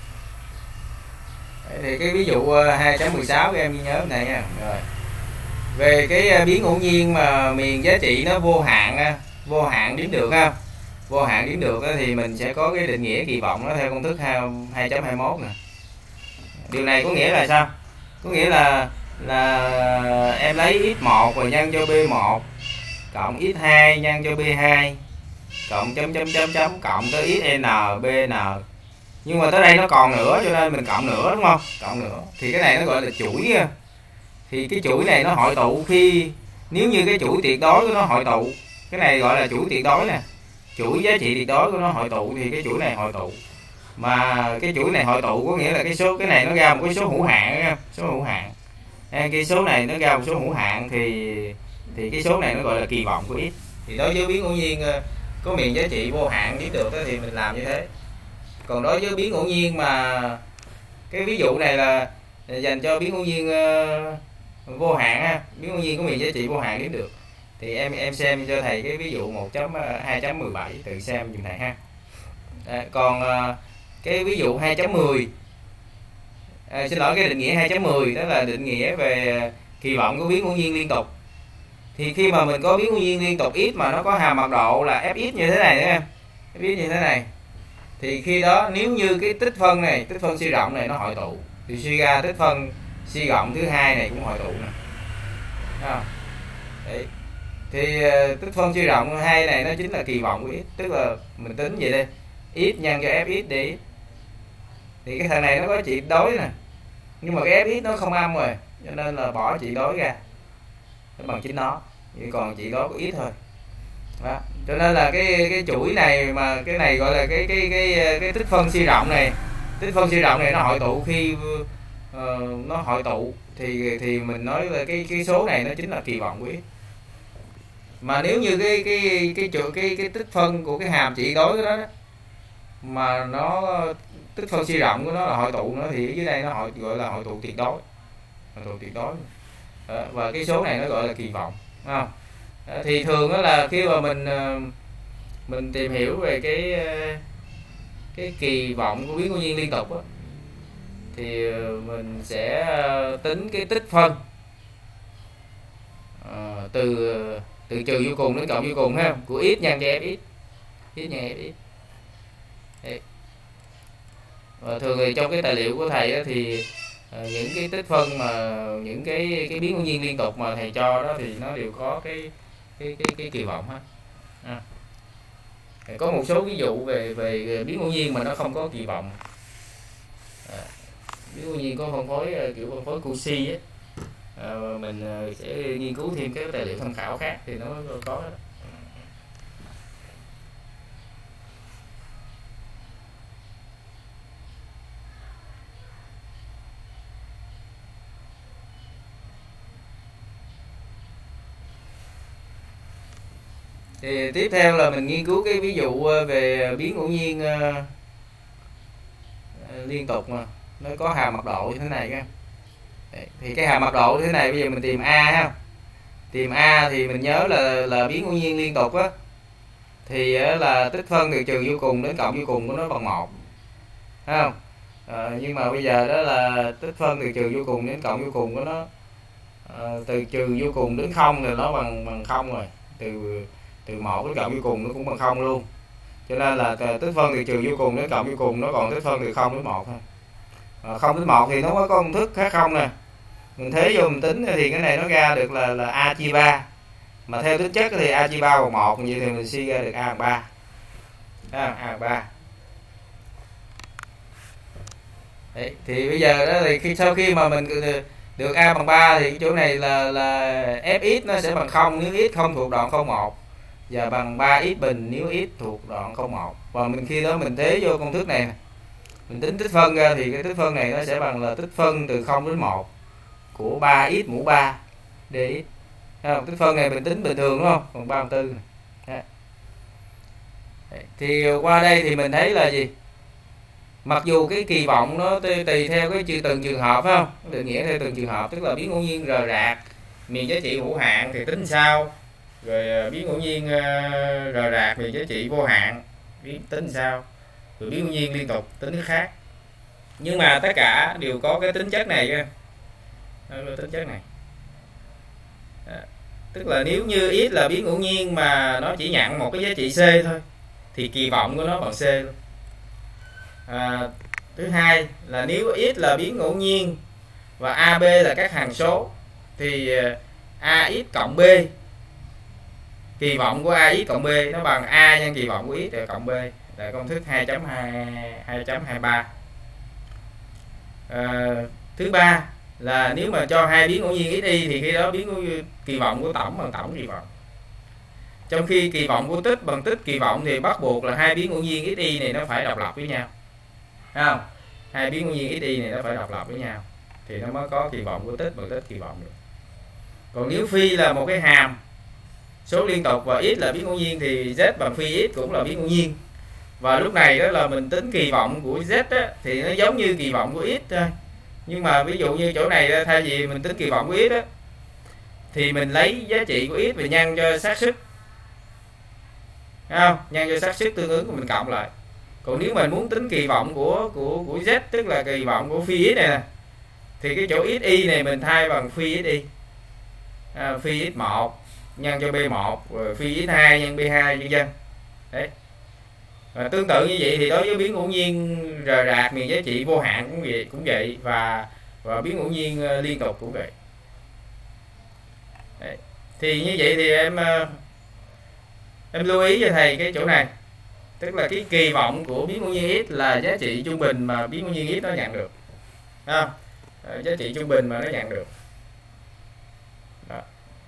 Thì cái ví dụ 2.16 các em ghi nhớ này nha. Rồi. về cái biến ngẫu nhiên mà miền giá trị nó vô hạn đếm được ha, vô hạn đếm được thì mình sẽ có cái định nghĩa kỳ vọng nó theo công thức 2.21 nè. Điều này có nghĩa là sao? Có nghĩa là em lấy x1 và nhân cho b1 cộng x2 nhân cho b2 cộng cộng tới xn bn, nhưng mà tới đây nó còn nữa cho nên mình cộng nữa, đúng không? Cộng nữa thì cái này nó gọi là chuỗi. Thì cái chuỗi này nó hội tụ khi nếu như cái chuỗi tuyệt đối của nó hội tụ, cái này gọi là chuỗi tuyệt đối nè, chuỗi giá trị tuyệt đối của nó hội tụ thì cái chuỗi này hội tụ. Mà cái chuỗi này hội tụ có nghĩa là cái này nó ra một cái số hữu hạn, số hữu hạn. Cái số này nó ra một số hữu hạn thì cái số này nó gọi là kỳ vọng của x. Thì đối với biến ngẫu nhiên có miền giá trị vô hạn biết được thì mình làm như thế. Còn đối với biến ngẫu nhiên mà cái ví dụ này là dành cho biến ngẫu nhiên vô hạn ha, biến ngẫu nhiên có miền giá trị vô hạn biết được, thì em xem cho thầy cái ví dụ 1.2.17 tự xem dùm thầy ha. Còn cái ví dụ 2.10 xin lỗi, cái định nghĩa 2.10 đó là định nghĩa về kỳ vọng của biến ngẫu nhiên liên tục. Thì khi mà mình có biến ngẫu nhiên liên tục x mà nó có hàm mật độ là fx như thế này nữa em, fx như thế này, thì khi đó nếu như cái tích phân này, tích phân suy rộng này nó hội tụ thì suy ra tích phân suy rộng thứ hai này cũng hội tụ nè. Đấy. Thì tích phân suy rộng hai này nó chính là kỳ vọng của x, tức là mình tính vậy đây, x nhân cho fx đi, thì cái thằng này nó có trị đối nè, nhưng mà cái fx nó không âm rồi cho nên là bỏ trị đối ra, nó bằng chính nó, chỉ còn trị đối của x thôi. Đó. Cho nên là cái chuỗi này mà cái này gọi là cái tích phân suy rộng này, tích phân suy rộng này nó hội tụ khi nó hội tụ thì mình nói là cái số này nó chính là kỳ vọng của x. Mà nếu như cái tích phân của cái hàm trị đối đó mà nó tích phân suy rộng của nó là hội tụ nữa thì ở dưới đây nó gọi là hội tụ tuyệt đối, hội tụ tuyệt đối. Đó. Và cái số này nó gọi là kỳ vọng, đúng không? Thì thường đó là khi mà mình tìm hiểu về cái kỳ vọng của biến ngẫu nhiên liên tục đó, thì mình sẽ tính cái tích phân từ trừ vô cùng đến cộng vô cùng ha, của x nhân cho fx, x nhân fx. Đấy. Và thường thì trong cái tài liệu của thầy đó, thì những cái tích phân mà những cái biến ngẫu nhiên liên tục mà thầy cho đó thì nó đều có cái kỳ vọng hết. Có một số ví dụ về biến ngẫu nhiên mà nó không có kỳ vọng. Biến ngẫu nhiên có phân phối kiểu phân phối Cauchy ấy. Mình sẽ nghiên cứu thêm các tài liệu tham khảo khác thì nó có đó. Thì tiếp theo là mình nghiên cứu cái ví dụ về biến ngẫu nhiên liên tục mà nó có hàm mật độ như thế này các. Thì cái hàm mật độ như thế này bây giờ mình tìm A ha. Tìm A thì mình nhớ là biến ngẫu nhiên liên tục á, thì là tích phân từ trừ vô cùng đến cộng vô cùng của nó bằng 1. Thấy không? Nhưng mà bây giờ đó là tích phân từ trừ vô cùng đến cộng vô cùng của nó từ trừ vô cùng đến 0 thì nó bằng 0 rồi. Từ 1 đến cộng vô cùng nó cũng bằng 0 luôn. Cho nên là tích phân từ trừ vô cùng đến cộng vô cùng nó còn tích phân từ 0 đến 1 thôi. 0 đến 1 thì nó có công thức khác không nè. Mình thế vô mình tính thì cái này nó ra được là A chia 3. Mà theo tính chất thì A chia 3 bằng 1, vậy thì mình suy ra được A bằng 3. A bằng 3. Đấy, thì bây giờ đó thì sau khi mà mình được A bằng 3 thì cái chỗ này là Fx nó sẽ bằng 0 nếu x không thuộc đoạn 01 và bằng 3x bình nếu x thuộc đoạn 01. Và mình khi đó mình thế vô công thức này, mình tính tích phân ra thì cái tích phân này nó sẽ bằng là tích phân từ 0 đến 1 của 3x mũ 3 dx. Tích phân này mình tính bình thường đúng không? Còn 34 này. Thì qua đây thì mình thấy là gì? Mặc dù cái kỳ vọng nó tùy theo cái từng trường hợp phải không? Định nghĩa theo từng trường hợp, tức là biến ngẫu nhiên rời rạc miền giá trị hữu hạn thì tính sao, rồi biến ngẫu nhiên rời rạc miền giá trị vô hạn tính sao, rồi biến ngẫu nhiên liên tục tính cái khác. Nhưng mà tất cả đều có cái tính chất này, tính chất này. tức là nếu như x là biến ngẫu nhiên mà nó chỉ nhận một cái giá trị c thôi thì kỳ vọng của nó bằng c luôn. Thứ hai là nếu x là biến ngẫu nhiên và AB là các hằng số thì AX cộng B, kỳ vọng của AX cộng B nó bằng A nhân kỳ vọng của x cộng B, là công thức 2.23. Thứ ba là nếu mà cho hai biến ngẫu nhiên x y thì khi đó biến ngẫu nhiên kỳ vọng của tổng bằng tổng kỳ vọng. Trong khi kỳ vọng của tích bằng tích kỳ vọng thì bắt buộc là hai biến ngẫu nhiên x y này nó phải độc lập với nhau. Thấy không? Hai biến ngẫu nhiên x y này nó phải độc lập với nhau thì nó mới có kỳ vọng của tích bằng tích kỳ vọng được. Còn nếu phi là một cái hàm số liên tục và x là biến ngẫu nhiên thì z bằng phi x cũng là biến ngẫu nhiên. Và lúc này đó là mình tính kỳ vọng của z á, thì nó giống như kỳ vọng của x thôi. Nhưng mà ví dụ như chỗ này thay vì mình tính kỳ vọng của x á, thì mình lấy giá trị của x và nhân cho xác suất, không? Nhân cho xác suất tương ứng của mình cộng lại. Còn nếu mình muốn tính kỳ vọng của z, tức là kỳ vọng của phi x này nè, thì cái chỗ x y này mình thay bằng phi x y, phi x1 nhân cho b1 rồi phi x2 nhân b2 nhân dân. Đấy. Và tương tự như vậy thì đối với biến ngẫu nhiên rời rạc miền giá trị vô hạn cũng vậy và biến ngẫu nhiên liên tục cũng vậy. Đấy. Thì như vậy thì em lưu ý cho thầy cái chỗ này, tức là cái kỳ vọng của biến ngẫu nhiên x là giá trị trung bình mà biến ngẫu nhiên x nó nhận được, không? Giá trị trung bình mà nó nhận được. Đó.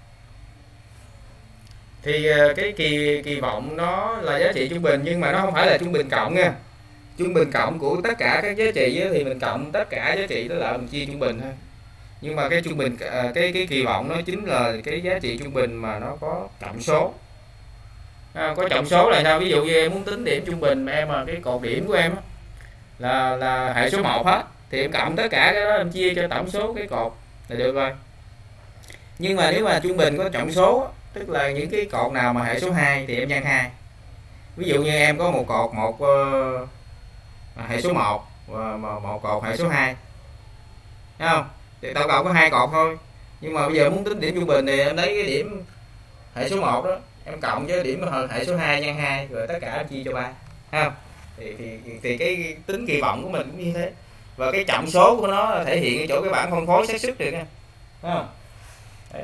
Thì cái kỳ vọng nó là giá trị trung bình nhưng mà nó không phải là trung bình cộng nha. Trung bình cộng của tất cả các giá trị thì mình cộng tất cả giá trị đó lại mình chia trung bình thôi. Nhưng mà cái trung bình cái kỳ vọng nó chính là cái giá trị trung bình mà nó có trọng số. Có trọng số là sao? Ví dụ như em muốn tính điểm trung bình mà em mà cái cột điểm của em là hệ số 1 hết thì em cộng tất cả cái đó em chia cho tổng số cái cột là được rồi. Nhưng mà nếu mà trung bình có trọng số, tức là những cái cột nào mà hệ số 2 thì em nhân 2. Ví dụ như em có một cột hệ số 1 và một cột hệ số 2. Thấy không? Thì tổng cộng có 2 cột thôi. Nhưng mà bây giờ muốn tính điểm trung bình thì em lấy cái điểm hệ số 1 đó, em cộng với điểm hệ số 2 nhân 2 rồi tất cả em chia cho 3. Thấy không? Thì cái tính kỳ vọng của mình cũng như thế. Và cái trọng số của nó thể hiện ở chỗ cái bảng phân phối xác suất được nha. Thấy không? Đấy.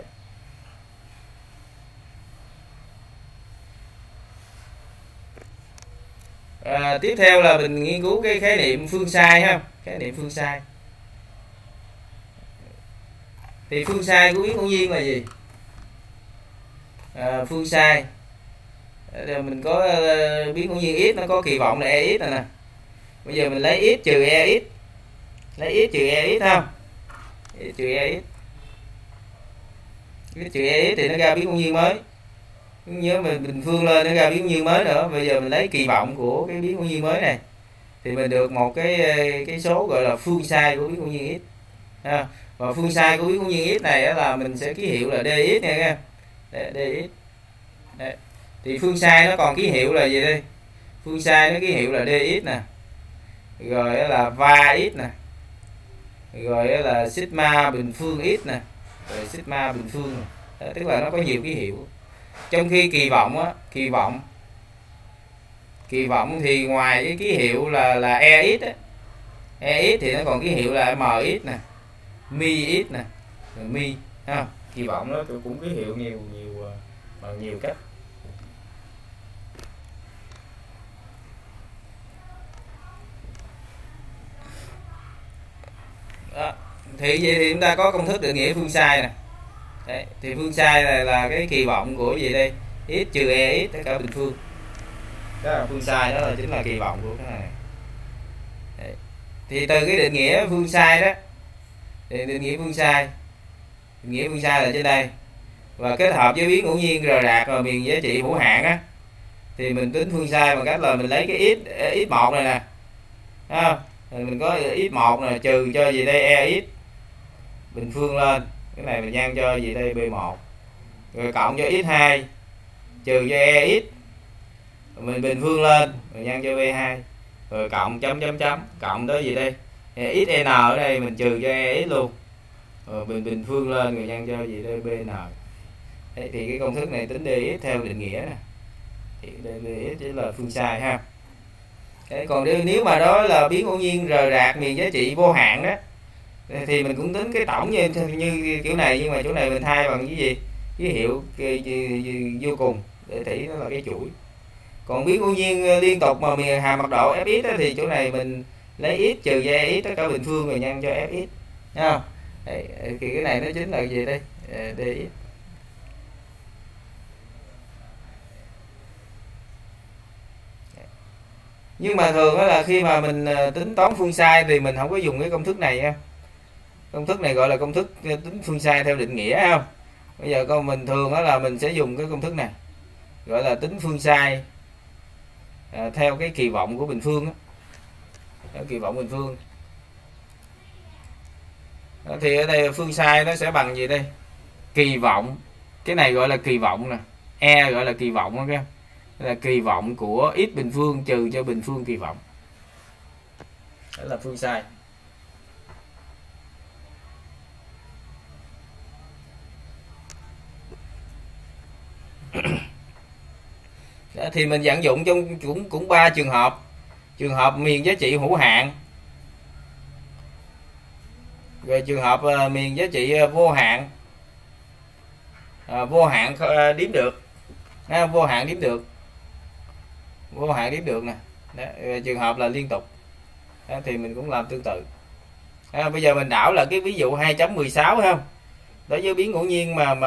Tiếp theo là mình nghiên cứu cái khái niệm phương sai ha, khái niệm phương sai. Thì phương sai của biến ngẫu nhiên là gì? Phương sai mình có biến ngẫu nhiên x nó có kỳ vọng là ex này nè. Bây giờ mình lấy x trừ ex, lấy x trừ ex không? X trừ ex, x trừ ex thì nó ra biến ngẫu nhiên mới. Nhớ mình bình phương lên nó ra biến ngẫu nhiên mới nữa. Bây giờ mình lấy kỳ vọng của cái biến ngẫu nhiên mới này thì mình được một cái số gọi là phương sai của biến ngẫu nhiên x. Và phương sai của biến ngẫu nhiên x này là mình sẽ ký hiệu là dx nha. Dx. Đấy. Thì phương sai nó còn ký hiệu là gì đây? Phương sai nó ký hiệu là dx nè, rồi là va x nè, rồi là sigma bình phương x nè, rồi sigma bình phương nè. Đấy, tức là nó có nhiều ký hiệu. Trong khi kỳ vọng thì ngoài cái ký hiệu là ex á, ex thì nó còn ký hiệu là mx nè, mi x nè, rồi mi ha. Kỳ vọng nó cũng ký hiệu bằng nhiều cách. Đó. Thì vậy thì chúng ta có công thức định nghĩa phương sai nè. Đấy, thì phương sai là cái kỳ vọng của gì đây? X trừ ex tất cả bình phương. Đó là phương sai, đó là chính là kỳ vọng của cái này. Đấy. Thì từ cái định nghĩa phương sai đó, định nghĩa phương sai là trên đây, và kết hợp với biến ngẫu nhiên rời rạc và miền giá trị hữu hạn á, thì mình tính phương sai bằng cách là mình lấy cái x1 này nè, mình có x1 này trừ cho gì đây ex bình phương lên, cái này mình nhân cho gì đây b1, rồi cộng cho x2 trừ cho ex, mình bình phương lên rồi nhân cho b2, rồi cộng chấm cộng tới gì đây xn ở đây mình trừ cho ex luôn, rồi bình phương lên rồi nhân cho gì đây bn, Đấy, thì cái công thức này tính dx theo định nghĩa nè, thì dx chỉ là phương sai ha. Đấy, còn nếu mà đó là biến ngẫu nhiên rời rạc miền giá trị vô hạn đó, thì mình cũng tính cái tổng như kiểu này, nhưng mà chỗ này mình thay bằng cái gì, ký hiệu vô cùng để thấy nó là cái chuỗi. Còn biến ngẫu nhiên liên tục mà miền hàm mật độ fx đó, thì chỗ này mình lấy x trừ gia x tất cả bình phương rồi nhân cho fx, thấy không? Đấy, thì cái này nó chính là gì đây, dx. Nhưng mà thường đó là khi mà mình tính toán phương sai thì mình không có dùng cái công thức này nha. Công thức này gọi là công thức tính phương sai theo định nghĩa, không? Bây giờ con mình thường đó là mình sẽ dùng cái công thức này gọi là tính phương sai theo cái kỳ vọng của bình phương đó. Theo kỳ vọng bình phương đó, thì ở đây phương sai nó sẽ bằng gì đây, kỳ vọng, cái này gọi là kỳ vọng nè, e gọi là kỳ vọng đó, các là kỳ vọng của x bình phương trừ cho bình phương kỳ vọng, đó là phương sai. Đó, thì mình vận dụng trong cũng 3 trường hợp. Trường hợp miền giá trị hữu hạn, rồi trường hợp miền giá trị vô hạn, vô hạn đếm được, vô hạn đếm được, vô hạn đếm được nè. Đó, trường hợp là liên tục. Đó, thì mình cũng làm tương tự. Đó, bây giờ mình đảo là cái ví dụ 2.16 không, đối với biến ngẫu nhiên mà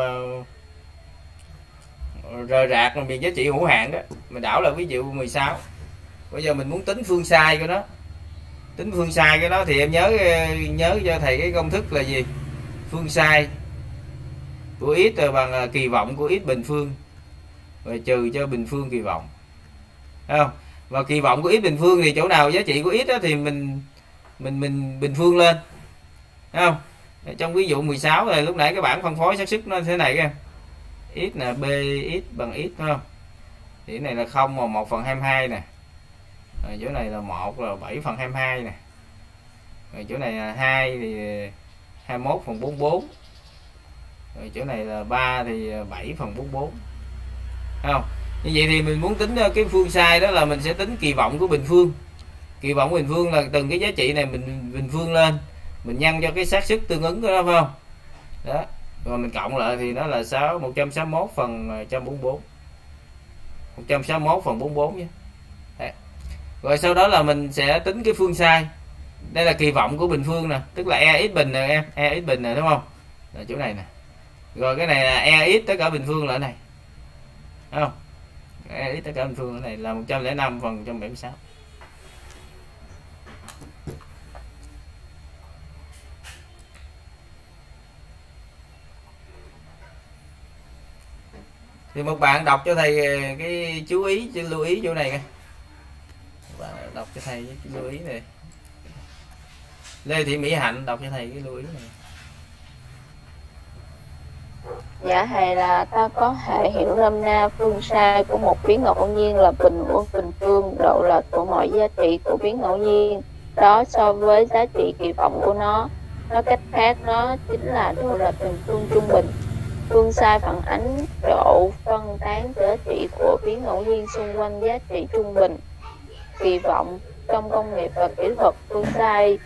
rời rạc là miền giá trị hữu hạn đó, mình đảo là ví dụ 16. Bây giờ mình muốn tính phương sai của nó, tính phương sai cái đó thì em nhớ cho thầy cái công thức là gì, phương sai của x là bằng kỳ vọng của x bình phương rồi trừ cho bình phương kỳ vọng, thấy không? Và kỳ vọng của x bình phương thì chỗ nào giá trị của x đó thì mình bình phương lên, thấy không? Trong ví dụ 16 này lúc nãy cái bảng phân phối xác suất nó thế này các em, x là b x bằng x, phải không? Thì cái này là 0 mà 1/22 nè, rồi chỗ này là 1 là 7/22 nè, rồi chỗ này là 2 thì 21/44, rồi chỗ này là 3 thì 7/44, thấy không? Như vậy thì mình muốn tính cái phương sai đó là mình sẽ tính kỳ vọng của bình phương. Kỳ vọng bình phương là từng cái giá trị này mình bình phương lên, mình nhân cho cái xác suất tương ứng của nó, phải không? Đó, rồi mình cộng lại thì nó là 161/144, 161/44 nhé. Đấy. Rồi sau đó là mình sẽ tính cái phương sai. Đây là kỳ vọng của bình phương nè, tức là e x bình nè em, e x bình nè, đúng không? Là chỗ này nè. Rồi cái này là e x tất cả bình phương là cái này, đúng không? E x tất cả bình phương ở này là 105/176. Thì một bạn đọc cho thầy cái chú ý, lưu ý chỗ này coi. Bạn đọc cho thầy cái lưu ý này. Lê Thị Mỹ Hạnh đọc cho thầy cái lưu ý này. Dạ thầy, là ta có hệ hiểu nôm na phương sai của một biến ngẫu nhiên là bình của bình phương, độ lệch của mọi giá trị của biến ngẫu nhiên đó so với giá trị kỳ vọng của nó. Nói cách khác, nó chính là độ lệch bình phương trung bình. Phương sai phản ánh độ phân tán giá trị của biến ngẫu nhiên xung quanh giá trị trung bình. Kỳ vọng trong công nghiệp và kỹ thuật, phương sai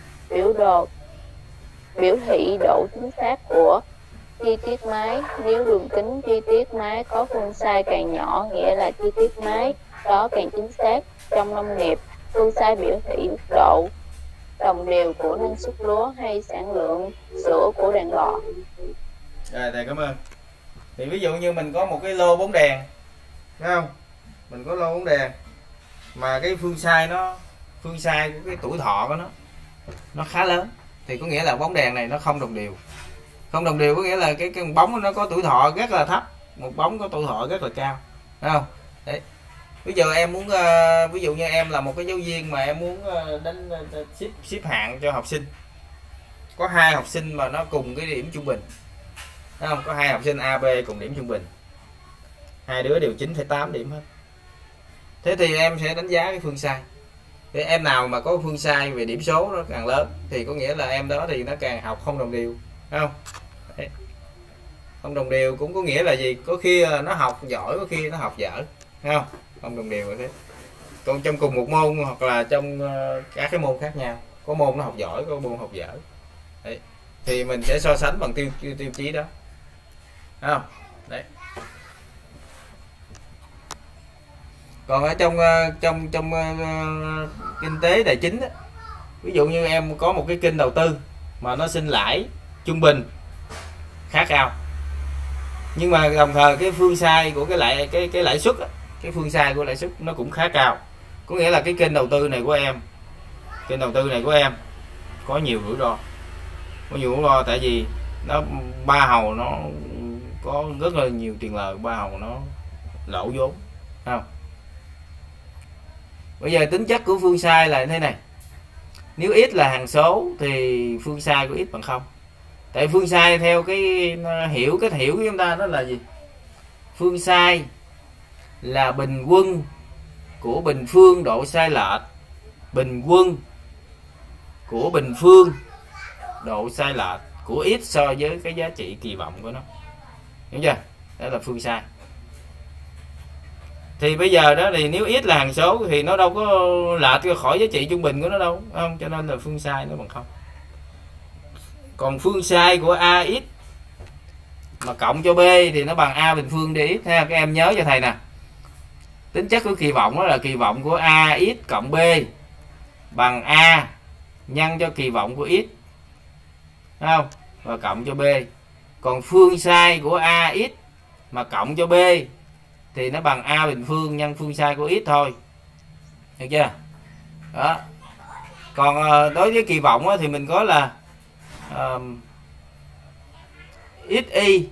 biểu thị độ chính xác của chi tiết máy. Nếu đường kính chi tiết máy có phương sai càng nhỏ, nghĩa là chi tiết máy đó càng chính xác. Trong nông nghiệp, phương sai biểu thị độ đồng đều của năng suất lúa hay sản lượng sữa của đàn bò. Rồi, thầy cảm ơn. Thì ví dụ như mình có một cái lô bóng đèn, thấy không? Mình có lô bóng đèn mà cái phương sai của cái tuổi thọ của nó khá lớn, thì có nghĩa là bóng đèn này nó không đồng đều. Không đồng đều có nghĩa là cái bóng nó có tuổi thọ rất là thấp, một bóng có tuổi thọ rất là cao, thấy không? Đấy. Bây giờ em muốn ví dụ như em là một cái giáo viên mà em muốn đánh xếp hạng cho học sinh. Có 2 học sinh mà nó cùng cái điểm trung bình. Thấy không? Có 2 học sinh A, B cùng điểm trung bình. 2 đứa đều 9,8 điểm hết. Thế thì em sẽ đánh giá cái phương sai. Để em nào mà có phương sai về điểm số nó càng lớn thì có nghĩa là em đó thì nó càng học không đồng đều, thấy không? Đấy. Không đồng đều cũng có nghĩa là gì? Có khi nó học giỏi, có khi nó học dở, thấy không? Không đồng đều là thế. Còn trong cùng một môn hoặc là trong các cái môn khác nhau, có môn nó học giỏi, có môn học dở. Đấy. Thì mình sẽ so sánh bằng tiêu chí đó, thấy không? Đấy. Còn ở trong kinh tế tài chính đó, ví dụ như em có một cái kênh đầu tư mà nó sinh lãi trung bình khá cao, nhưng mà đồng thời cái phương sai của cái lãi suất, cái phương sai của lãi suất nó cũng khá cao. Có nghĩa là cái kênh đầu tư này của em có nhiều rủi ro, tại vì nó ba hầu nó có rất là nhiều tiền lời, ba hầu nó lỗ vốn, không? Bây giờ tính chất của phương sai là thế này. Nếu x là hằng số thì phương sai của x bằng 0. Tại phương sai theo cái hiểu của chúng ta đó là gì? Phương sai là bình quân của bình phương độ sai lệch, bình quân của bình phương độ sai lệch của x so với cái giá trị kỳ vọng của nó. Hiểu chưa? Đó là phương sai. Thì bây giờ đó thì nếu x là hằng số thì nó đâu có lệch khỏi giá trị trung bình của nó đâu, không? Cho nên là phương sai nó bằng 0. Còn phương sai của ax mà cộng cho b thì nó bằng a bình phương dx. Các em nhớ cho thầy nè. Tính chất của kỳ vọng đó là kỳ vọng của ax cộng b bằng a nhân cho kỳ vọng của x, thấy không? Và cộng cho b. Còn phương sai của ax mà cộng cho b thì nó bằng a bình phương nhân phương sai của x thôi. Được chưa? Đó. Còn đối với kỳ vọng thì mình có là xy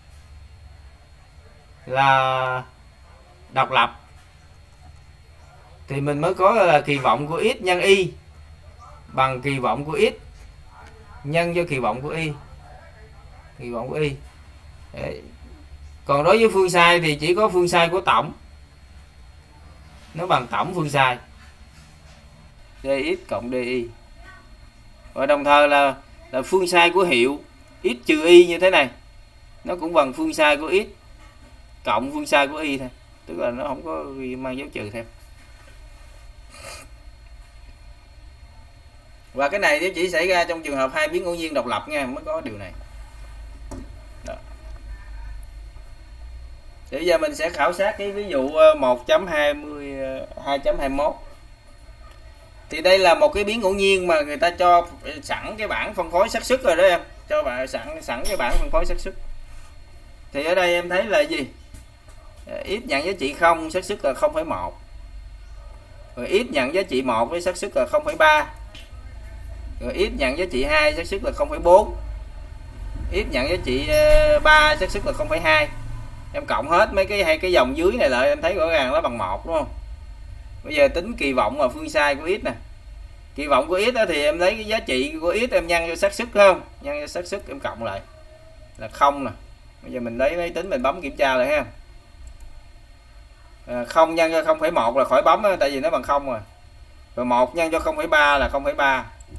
là độc lập thì mình mới có là kỳ vọng của x nhân y bằng kỳ vọng của x nhân cho kỳ vọng của y. Kỳ vọng của y. Đấy. Còn đối với phương sai thì chỉ có phương sai của tổng, nó bằng tổng phương sai dx cộng dy. Và đồng thời là phương sai của hiệu x trừ y như thế này, nó cũng bằng phương sai của x cộng phương sai của y thôi, tức là nó không có mang dấu trừ thêm. Và cái này chỉ xảy ra trong trường hợp hai biến ngẫu nhiên độc lập nha, mới có điều này. Đó. Thì bây giờ mình sẽ khảo sát cái ví dụ 1.22.21. Thì đây là một cái biến ngẫu nhiên mà người ta cho sẵn cái bảng phân phối xác suất rồi đó em, cho bạn sẵn cái bảng phân phối xác suất. Thì ở đây em thấy là gì? X nhận giá trị 0, xác suất là 0,1. Rồi x nhận giá trị 1 với xác suất là 0,3. Rồi x nhận giá trị 2, xác suất là 0,4. X nhận giá trị 3, xác suất là 0,2. Em cộng hết mấy cái dòng dưới này lại em thấy rõ ràng nó bằng 1 đúng không? Bây giờ tính kỳ vọng và phương sai của x nè. Kỳ vọng của x đó thì em lấy cái giá trị của x em nhân cho xác suất, không? Nhân cho xác suất em cộng lại là 0 nè. Bây giờ mình lấy máy tính mình bấm kiểm tra lại ha. 0 nhân cho 0,1 là khỏi bấm đó, tại vì nó bằng 0 rồi. Rồi 1 nhân cho 0,3 là 0,3.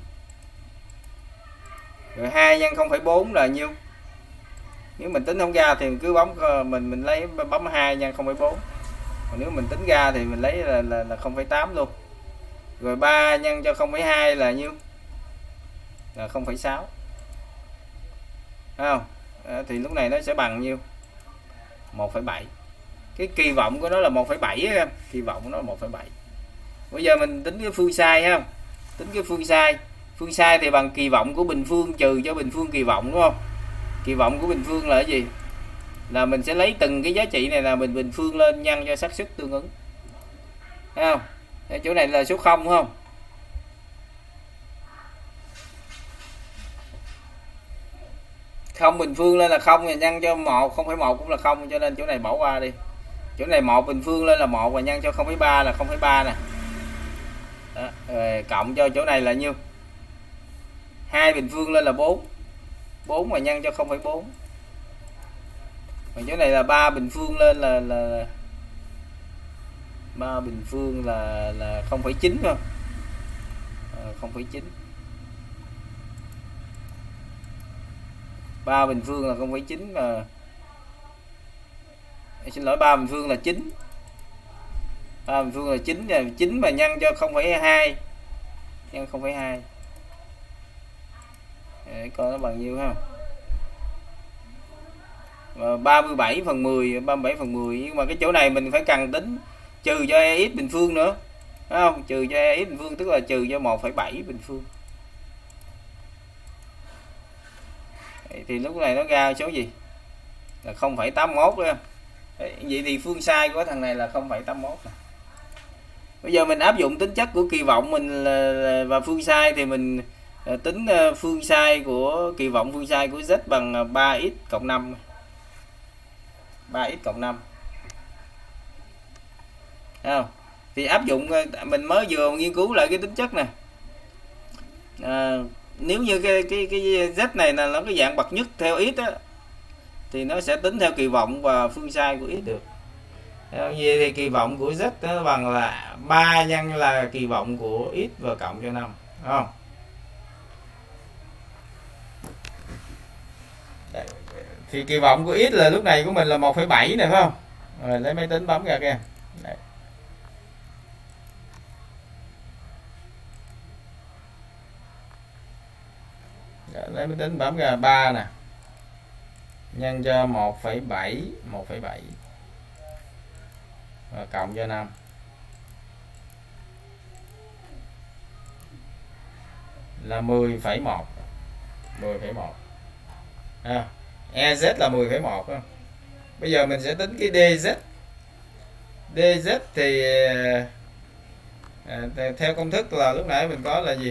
Rồi 2 nhân 0,4 là nhiêu? Nếu mình tính không ra thì mình cứ bấm mình lấy bấm 2 nhân 0,4. Còn nếu mình tính ra thì mình lấy là 0,8 luôn. Rồi 3 nhân cho 0,2 là nhiêu? Là 0,6. Thấy không? Thì lúc này nó sẽ bằng nhiêu? 1,7. Cái kỳ vọng của nó là 1,7 em, kỳ vọng của nó là 1,7. Bây giờ mình tính cái phương sai ha. Tính cái phương sai. Phương sai thì bằng kỳ vọng của bình phương trừ cho bình phương kỳ vọng đúng không? Kỳ vọng của bình phương là cái gì? Là mình sẽ lấy từng cái giá trị này là mình bình phương lên nhân cho xác suất tương ứng. Thấy không? Ở chỗ này là số 0 đúng không? Không bình phương lên là 0 và nhân cho 1, 0,1 cũng là 0, cho nên chỗ này bỏ qua đi. Chỗ này 1 bình phương lên là 1 và nhân cho 0,3 là 0,3 nè. Đó, rồi cộng cho chỗ này là nhiêu? 2 bình phương lên là 4. 4 và nhân cho 0,4. Còn chỗ này là 3 bình phương lên là 3 bình phương là 0,9 không? 0,9. 3 bình phương là 0,9 mà xin lỗi, 3 bình phương là 9. 3 bình phương là 9, và 9 mà nhân cho 0,2, nhân 0,2 để coi nó bằng nhiêu ha. Và 37 phần 10, 37 phần 10, nhưng mà cái chỗ này mình phải cần tính trừ cho EX bình phương nữa, phải không? Trừ cho EX bình phương tức là trừ cho 1,7 bình phương. Thì lúc này nó ra số gì? Là 0,81 đó. Vậy thì phương sai của thằng này là 0,81 nè. Bây giờ mình áp dụng tính chất của kỳ vọng mình và phương sai thì mình tính phương sai của kỳ vọng phương sai của Z bằng 3x cộng 5. 3x cộng 5. Thấy không? Thì áp dụng, mình mới vừa nghiên cứu lại cái tính chất nè. Nếu như cái Z này là nó cái dạng bậc nhất theo x á, thì nó sẽ tính theo kỳ vọng và phương sai của x được. Vậy thì kỳ vọng của Z nó bằng là 3 nhân là kỳ vọng của x và cộng cho 5, đúng không? Đấy. Thì kỳ vọng của x là lúc này của mình là 1,7 này, phải không? Rồi lấy máy tính bấm ra kìa. Đấy. Rồi, lấy máy tính bấm ra 3 nè, nhân cho 1,7 và cộng cho 5 là 10,1. 10,1. EZ là 10,1. Bây giờ mình sẽ tính cái DZ. DZ thì theo công thức là lúc nãy mình có là gì?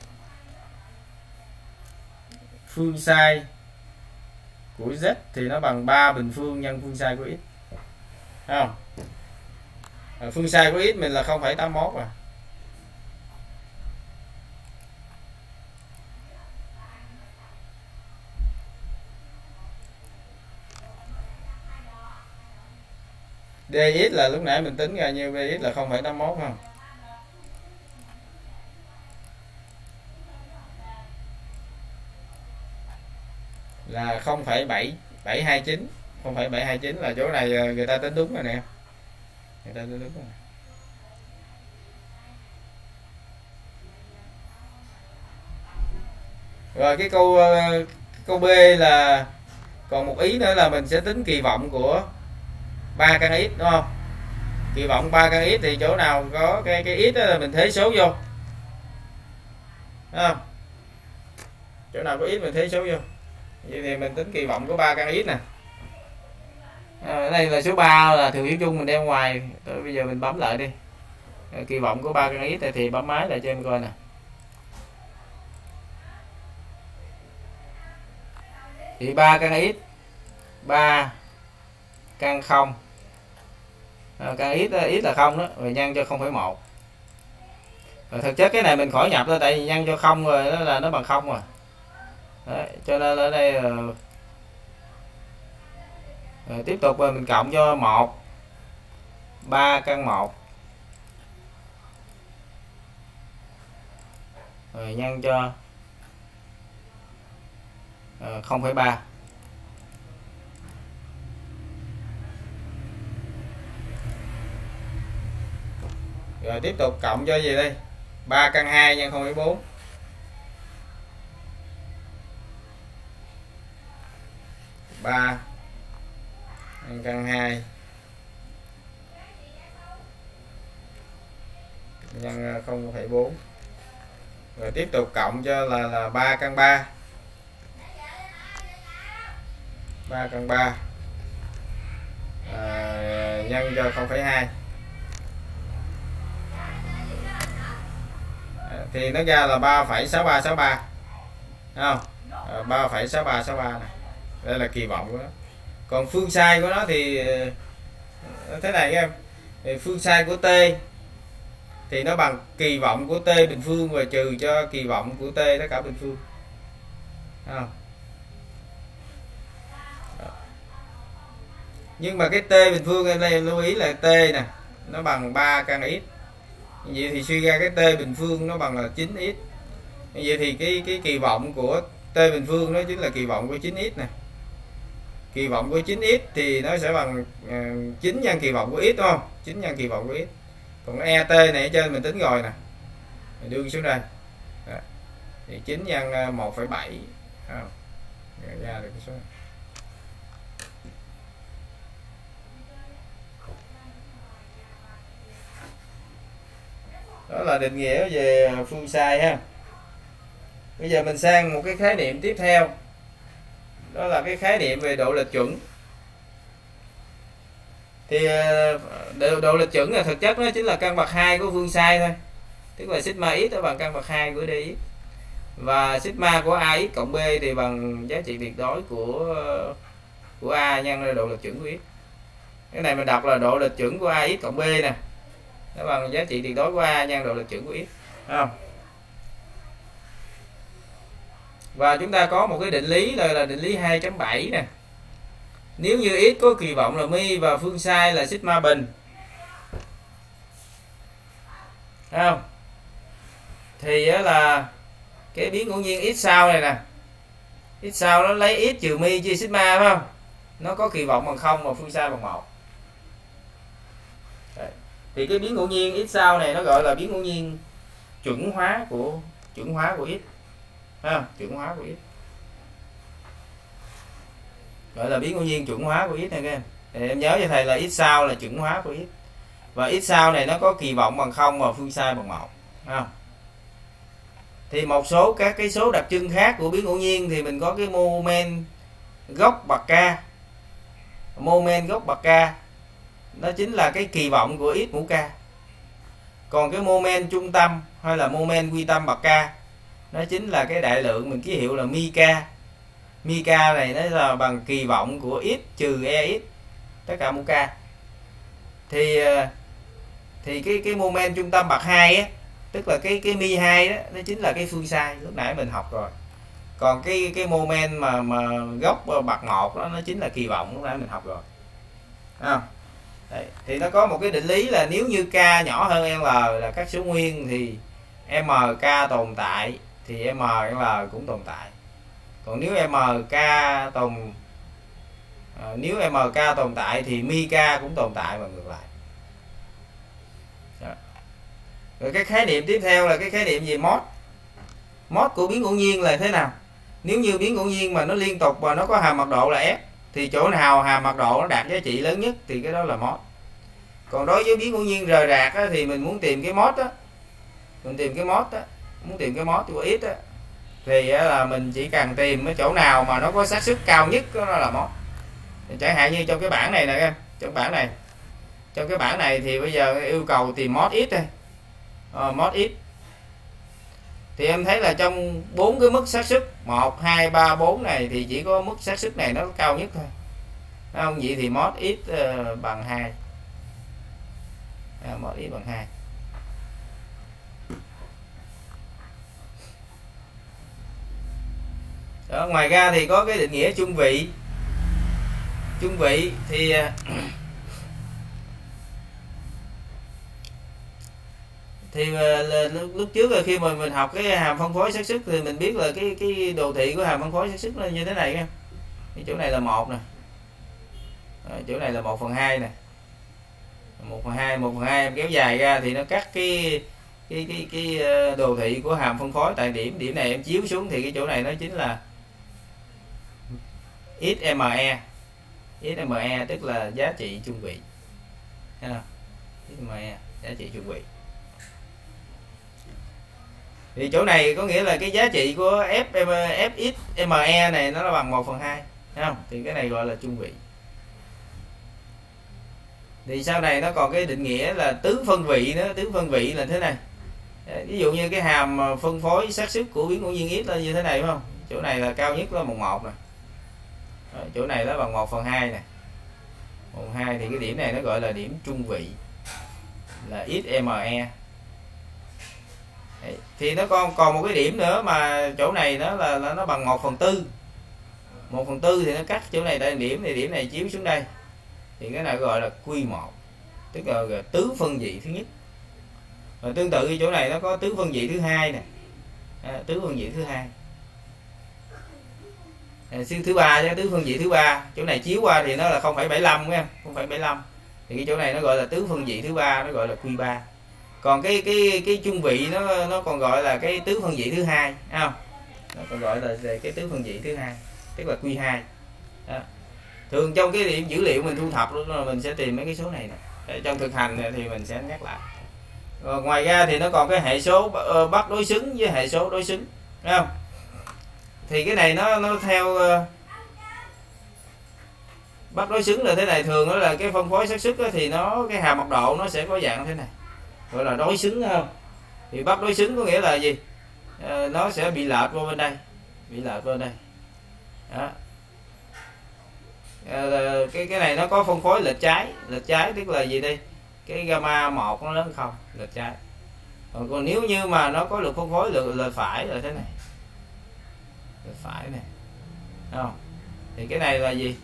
Phương sai của Z thì nó bằng 3 bình phương nhân phương sai của x. Thấy không? Phương sai của x mình là 0,81 à. DX là lúc nãy mình tính ra như DX là 0,81 không? Là 0,729. 0,729 là chỗ này người ta tính đúng rồi nè. Người ta tính đúng rồi. Rồi cái câu B là còn một ý nữa là mình sẽ tính kỳ vọng của 3 căn x, đúng không? Kỳ vọng 3 căn x thì chỗ nào có cái x đó là mình thế số vô. Đúng không? Chỗ nào có x mình thế số vô. Vậy thì mình tính kỳ vọng của 3 căn x nè. Ở đây là số 3 là thừa yếu chung mình đem ngoài. Rồi bây giờ mình bấm lại đi. Kỳ vọng của 3 căn x thì bấm máy lại cho em coi nè. Thì 3 căn x, 3 căn 0. Căn x là 0 đó, rồi nhân cho 0,1. Rồi thực chất cái này mình khỏi nhập thôi, tại vì nhân cho 0 rồi đó là nó bằng 0 rồi. Đấy, cho nên ở đây rồi tiếp tục rồi mình cộng cho 1, 3 căn 1 rồi nhân cho 0,3. Rồi tiếp tục cộng cho gì đây? 3 căn 2 nhân 0,4. 3 căn 2 nhân 0,4. Rồi tiếp tục cộng cho là 3 căn 3. 3 căn 3 nhân cho 0,2. Thì nó ra là 3,6363. Đúng không? 3,6363 này. Đây là kỳ vọng của nó. Còn phương sai của nó thì thế này các em. Thì phương sai của T thì nó bằng kỳ vọng của T bình phương và trừ cho kỳ vọng của T tất cả bình phương. Đúng không? Nhưng mà cái T bình phương ở đây lưu ý là T nè, nó bằng 3 căn x. Vậy thì suy ra cái T bình phương nó bằng là 9x. Vậy thì cái kỳ vọng của T bình phương nó chính là kỳ vọng của 9x nè. kỳ vọng của 9x thì nó sẽ bằng 9 nhân kỳ vọng của x, đúng không? 9 nhân kỳ vọng của x. Còn ET này ở trên mình tính rồi nè, mình đưa xuống đây. Đó. Thì 9 nhân 1,7 ra được cái số này. Đó là định nghĩa về phương sai ha. Bây giờ mình sang một cái khái niệm tiếp theo, đó là cái khái niệm về độ lệch chuẩn. Thì độ lệch chuẩn là thực chất nó chính là căn bậc 2 của phương sai thôi, tức là sigma x nó bằng căn bậc 2 của dx, và sigma của ax cộng b thì bằng giá trị tuyệt đối của a nhân ra độ lệch chuẩn của x. Cái này mình đọc là độ lệch chuẩn của ax cộng b nè, nó bằng giá trị tuyệt đối của a nhân độ lệch chuẩn của x, đúng không? Và chúng ta có một cái định lý là định lý 2.7 nè. Nếu như x có kỳ vọng là mi và phương sai là sigma bình, thấy không? Thì là cái biến ngẫu nhiên x sau này nè, x sau nó lấy x trừ mi chia sigma, phải không? Nó có kỳ vọng bằng 0 và phương sai bằng 1. Đấy. Thì cái biến ngẫu nhiên x sau này nó gọi là biến ngẫu nhiên chuẩn hóa của x. À, chuẩn hóa của x, gọi là biến ngẫu nhiên chuẩn hóa của x này các em. Thì em nhớ cho thầy là x sau là chuẩn hóa của x, và x sau này nó có kỳ vọng bằng 0 và phương sai bằng 1. À. Thì một số các cái số đặc trưng khác của biến ngẫu nhiên thì mình có cái moment gốc bậc k. Moment gốc bậc k nó chính là cái kỳ vọng của x mũ k. Còn cái moment trung tâm hay là moment quy tâm bậc k nó chính là cái đại lượng mình ký hiệu là mi k. Mi k này nó là bằng kỳ vọng của x trừ ex tất cả mũ k. Thì cái moment trung tâm bậc 2 á, tức là cái mi 2 đó, nó chính là cái phương sai lúc nãy mình học rồi. Còn cái moment mà gốc bậc 1 đó nó chính là kỳ vọng lúc nãy mình học rồi. Đấy không? Đấy. Thì nó có một cái định lý là nếu như k nhỏ hơn l là các số nguyên thì mk tồn tại thì ml cũng tồn tại. Còn nếu mk tồn tại thì mi k cũng tồn tại và ngược lại. Đó. Rồi cái khái niệm tiếp theo là cái khái niệm về mod. Mod của biến ngẫu nhiên là thế nào? Nếu như biến ngẫu nhiên mà nó liên tục và nó có hàm mật độ là f, thì chỗ nào hàm mật độ nó đạt giá trị lớn nhất thì cái đó là mod. Còn đối với biến ngẫu nhiên rời rạc á, thì mình muốn tìm cái mod á, muốn tìm cái mod của x á, thì là mình chỉ cần tìm cái chỗ nào mà nó có xác suất cao nhất đó là mod. Chẳng hạn như trong cái bảng này nè em, trong cái bảng này thì bây giờ yêu cầu tìm mod x đây, mod x thì em thấy là trong 4 cái mức xác suất 1, 2, 3, 4 này thì chỉ có mức xác suất này nó cao nhất thôi, đúng không? Vậy thì mod x bằng 2, mod x bằng 2. Đó, ngoài ra thì có cái định nghĩa chung vị. Chung vị thì lúc trước là khi mà mình học cái hàm phân phối xác suất thì mình biết là cái đồ thị của hàm phân phối xác suất là như thế này nha. Cái chỗ này là 1 nè. Chỗ này là 1/2 nè. 1/2 em kéo dài ra thì nó cắt cái đồ thị của hàm phân phối tại điểm này em chiếu xuống thì cái chỗ này nó chính là XME. XME tức là giá trị chung vị. XME giá trị chung vị. Thì chỗ này có nghĩa là cái giá trị của FXME này nó là bằng 1/2, thấy không? Thì cái này gọi là chung vị. Thì sau này nó còn cái định nghĩa là tứ phân vị nữa. Tứ phân vị là thế này. Ví dụ như cái hàm phân phối xác suất của biến ngẫu nhiên x là như thế này, phải không? Chỗ này là cao nhất là 1 nè. Chỗ này nó bằng 1/2 nè. 1/2 thì cái điểm này nó gọi là điểm trung vị là XME. Đấy. Thì nó còn một cái điểm nữa mà chỗ này nó là nó bằng 1/4. 1/4 thì nó cắt chỗ này đây điểm thì điểm này chiếu xuống đây. Thì cái này gọi là Q1, tức là tứ phân vị thứ nhất. Và tương tự cái chỗ này nó có tứ phân vị thứ hai nè. Tứ phân vị thứ hai. thứ ba chứ, tứ phương vị thứ ba. Chỗ này chiếu qua thì nó là 0,75 nha, 0,75. Thì cái chỗ này nó gọi là tứ phương vị thứ ba, nó gọi là Q3. Còn cái trung vị nó còn gọi là cái tứ phương vị thứ hai, thấy không? Nó còn gọi là cái tứ phương vị thứ hai, tức là Q2. Đó. Thường trong cái điểm dữ liệu mình thu thập là mình sẽ tìm mấy cái số này nè. Trong thực hành thì mình sẽ nhắc lại. Rồi ngoài ra thì nó còn cái hệ số bắt đối xứng với hệ số đối xứng, thấy không? Thì cái này nó theo bắt đối xứng là thế này. Thường đó là cái phân phối xác suất thì nó cái hàm mật độ nó sẽ có dạng thế này, gọi là đối xứng, không? Thì bắt đối xứng có nghĩa là gì? Nó sẽ bị lệch qua bên đây, bị lệch bên đây. Đó. Cái này nó có phân phối lệch trái tức là gì đây? Cái gamma 1 nó lớn không, lệch trái. Còn nếu như mà nó có lực phân phối lệch phải là thế này, lệch phải này, đúng không? Thì cái này là gì?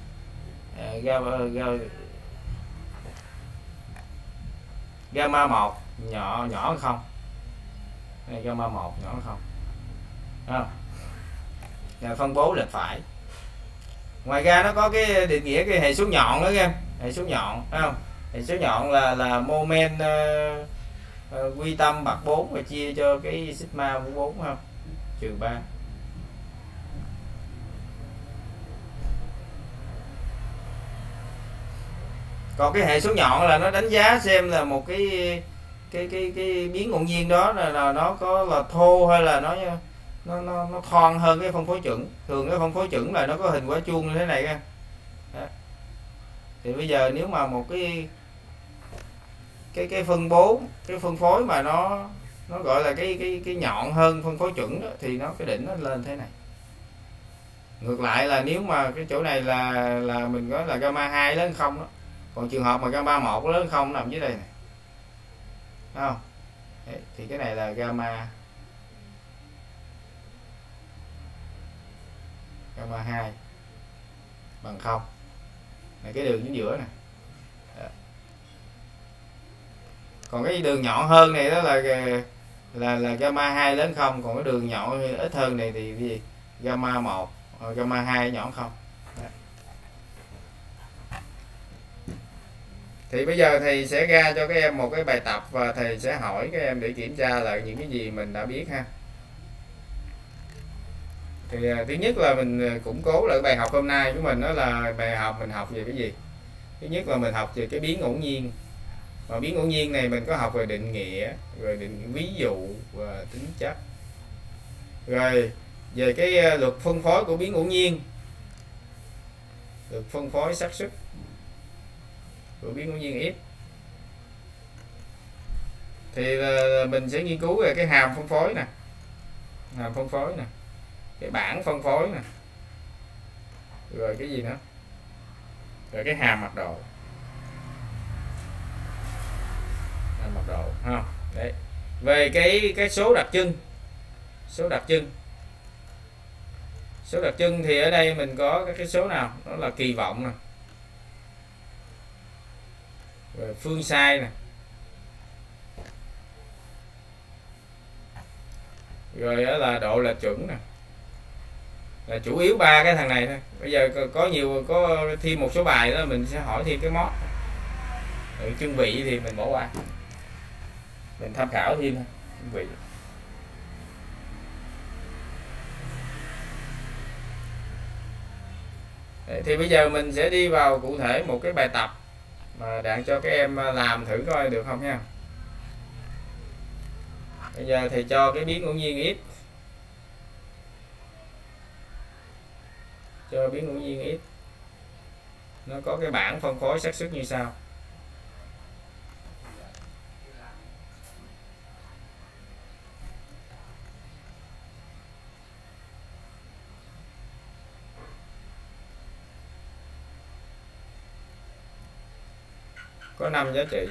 Gamma 1 nhỏ không? Đây, gamma 1 nhỏ không? Không? Là phân bố lệch phải. Ngoài ra nó có cái định nghĩa cái hệ số nhọn đó em, hệ số nhọn, phải không? Hệ số nhọn là moment quy tâm bạc 4 và chia cho cái sigma của 4, không? Trừ 3. Còn cái hệ số nhọn là nó đánh giá xem là một cái biến ngẫu nhiên đó là nó có là thô hay là nó thon hơn cái phân phối chuẩn. Thường cái phân phối chuẩn là nó có hình quả chuông như thế này nha. Thì bây giờ nếu mà một cái phân bố, cái phân phối mà nó gọi là cái nhọn hơn phân phối chuẩn đó, thì nó cái đỉnh nó lên thế này. Ngược lại là nếu mà cái chỗ này là mình nói là gamma 2 lớn không đó. Còn trường hợp mà gamma 1 lớn không nằm dưới đây này. Thấy không? Đấy, thì cái này là gamma 2 bằng 0. Này cái đường chính giữa này. Còn cái đường nhọn hơn này đó là gamma 2 lớn không, còn cái đường nhọn ít hơn này thì gì? Gamma 1, gamma 2 nhỏ không. Đó. Thì bây giờ thầy sẽ ra cho các em một cái bài tập và thầy sẽ hỏi các em để kiểm tra lại những cái gì mình đã biết ha. Thì thứ nhất là mình củng cố lại bài học hôm nay của mình, đó là bài học mình học về cái gì. Thứ nhất là mình học về cái biến ngẫu nhiên. Và biến ngẫu nhiên này mình có học về định nghĩa, rồi định ví dụ và tính chất. Rồi về cái luật phân phối của biến ngẫu nhiên, luật phân phối xác suất của biến ngẫu nhiên X. Thì mình sẽ nghiên cứu về cái hàm phân phối nè, hàm phân phối nè, cái bảng phân phối nè, rồi cái gì nữa, rồi cái hàm mật độ, hàm mật độ ha. Đấy, về cái số đặc trưng, số đặc trưng thì ở đây mình có các cái số nào? Đó là kỳ vọng nè, rồi phương sai nè, rồi đó là độ lệch chuẩn nè, là chủ yếu ba cái thằng này thôi. Bây giờ có thêm một số bài đó mình sẽ hỏi thêm cái mod. Chân vị thì mình bỏ qua, mình tham khảo thêm thôi, chân vị. Đấy, thì bây giờ mình sẽ đi vào cụ thể một cái bài tập mà đặng cho các em làm thử coi được không nha. Bây giờ thì cho cái biến ngẫu nhiên X, cho biến ngẫu nhiên X nó có cái bảng phân phối xác suất như sau. Có 5 giá trị.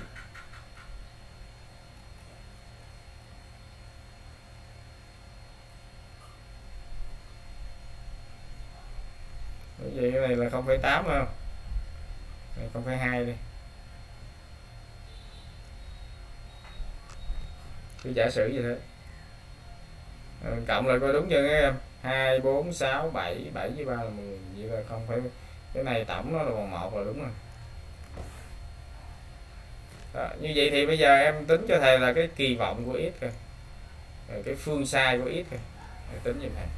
Vậy cái này là 0,8 không? Này 0,2 đi. Cứ giả sử như thế. Cộng là coi đúng chưa các em? 2 4 6 7, 7 với 3 là 10, vậy là không phải, cái này tổng nó là bằng 1 là đúng rồi. Đó, như vậy thì bây giờ em tính cho thầy là cái kỳ vọng của x rồi, cái phương sai của x rồi, tính như thầy,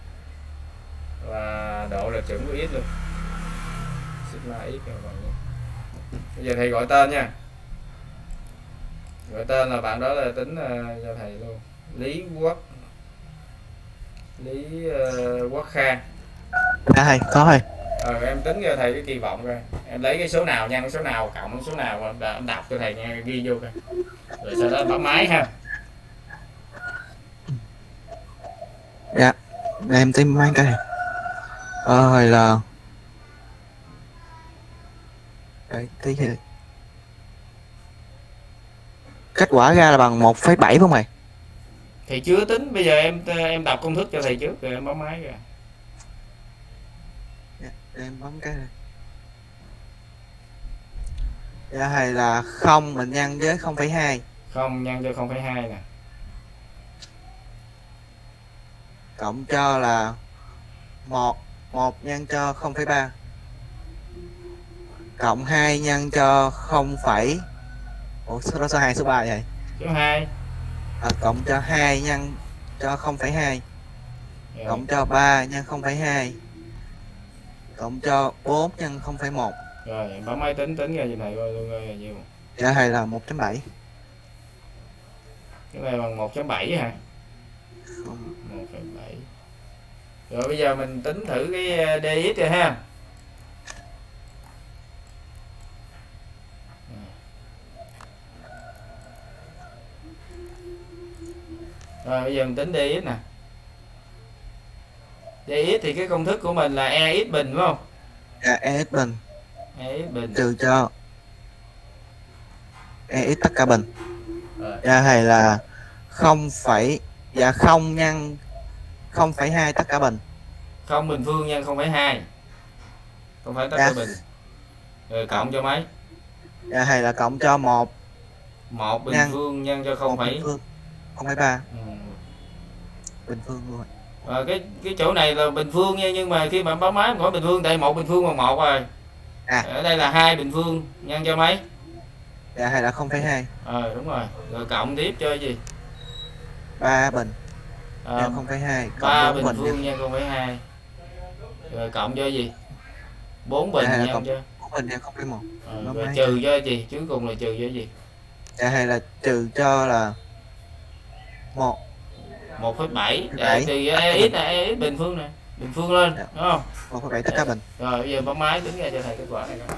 và độ là chuẩn của x luôn, sigma x rồi. Bây giờ thầy gọi tên nha, gọi tên là bạn đó là tính cho thầy luôn, Lý Quốc Khang. Dạ thầy, có thầy. Em tính cho thầy cái kỳ vọng coi, em lấy cái số nào nhân cái số nào cộng cái số nào, em đọc cho thầy nghe, ghi vô coi, rồi sau đó bấm máy ha. Dạ, em tìm máy cái này. Rồi là đấy, tí thì kết quả ra là bằng 1,7 phải không thầy? Thầy chưa tính, bây giờ em đọc công thức cho thầy trước rồi em bấm máy ra. Dạ, em bấm cái này. Dạ thầy là 0 mình nhân với 0,2. 0 nhân cho 0,2 nè. Cộng cho là 1 nhân cho 0,3. Cộng 2 nhân cho 0, ủa số 2 số 3 vậy? Số 2. Cộng cho 2 nhân cho 0,2. Cộng cho 3 nhân 0,2. Cộng cho 4 nhân 0,1. Rồi em bấm máy tính ra như này coi luôn coi là nhiêu. Dạ thầy là 1,7. Cái này bằng 1,7 hả? 1,7. Rồi bây giờ mình tính thử cái dx rồi ha. Rồi bây giờ mình tính dx nè. Dx thì cái công thức của mình là ex bình phải không? Dạ ex bình. Ex bình trừ cho ex tất cả bình. Dạ thầy là 0 nhân 0,2 tất cả bình. 0 bình phương nhân 0,2. Không phải tất cả bình. Rồi cộng cho mấy? Dạ thầy là cộng cho 1 bình phương nhân cho 0,3. Bình phương luôn. Cái chỗ này là bình phương nha, nhưng mà khi mà bấm máy không có bình phương, tại 1 bình phương bằng 1 rồi. Ở đây là 2 bình phương nhân cho mấy? Dạ hay là 0,2. Đúng rồi. Rồi cộng tiếp cho gì? 3 bình nhân 0,2. 3 bình phương nhân 0,2. Rồi cộng cho gì? 4 bình nhân cho 4 bình nhân 0,1. Rồi trừ cho gì? Cuối cùng là trừ cho gì? Dạ hay là trừ cho là 1,7 để trừ x nè, x bình phương nè, bình phương lên, đúng không? 1,7 tất cả bình. Rồi bây giờ bấm máy tính ra cho thầy kết quả này coi.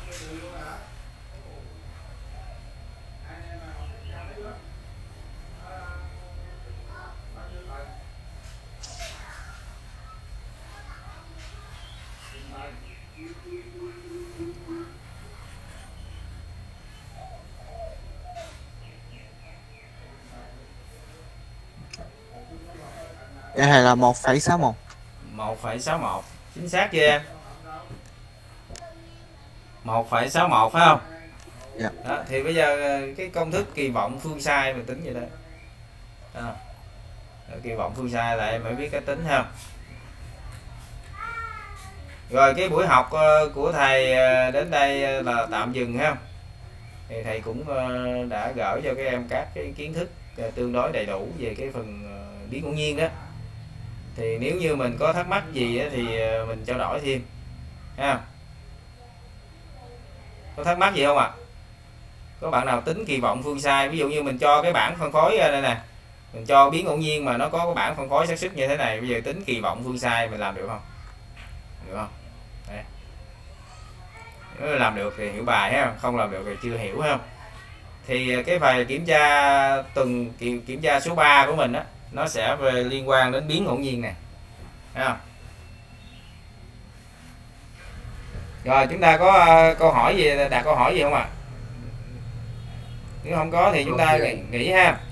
Dạ hay là 1,61. 1,61. Chính xác chưa em? 1,61 phải không? Dạ. Đó, thì bây giờ cái công thức kỳ vọng phương sai mình tính vậy đó. Kỳ vọng phương sai là em phải biết cách tính ha. Rồi cái buổi học của thầy đến đây là tạm dừng ha. Thì thầy cũng đã gửi cho các em các cái kiến thức tương đối đầy đủ về cái phần biến ngẫu nhiên đó. Thì nếu như mình có thắc mắc gì thì mình trao đổi thêm ha. Có thắc mắc gì không ạ? Có bạn nào tính kỳ vọng phương sai, ví dụ như mình cho cái bảng phân phối đây nè, mình cho biến ngẫu nhiên mà nó có cái bảng phân phối xác suất như thế này, bây giờ tính kỳ vọng phương sai mình làm được không? Được không? Đấy. Nếu làm được thì hiểu bài ha, không làm được thì chưa hiểu ha. Thì cái bài kiểm tra kiểm tra số 3 của mình á, nó sẽ về liên quan đến biến ngẫu nhiên nè. Thấy không? Rồi chúng ta có câu hỏi gì, đặt câu hỏi gì không ạ? Nếu không có thì chúng ta nghỉ ha.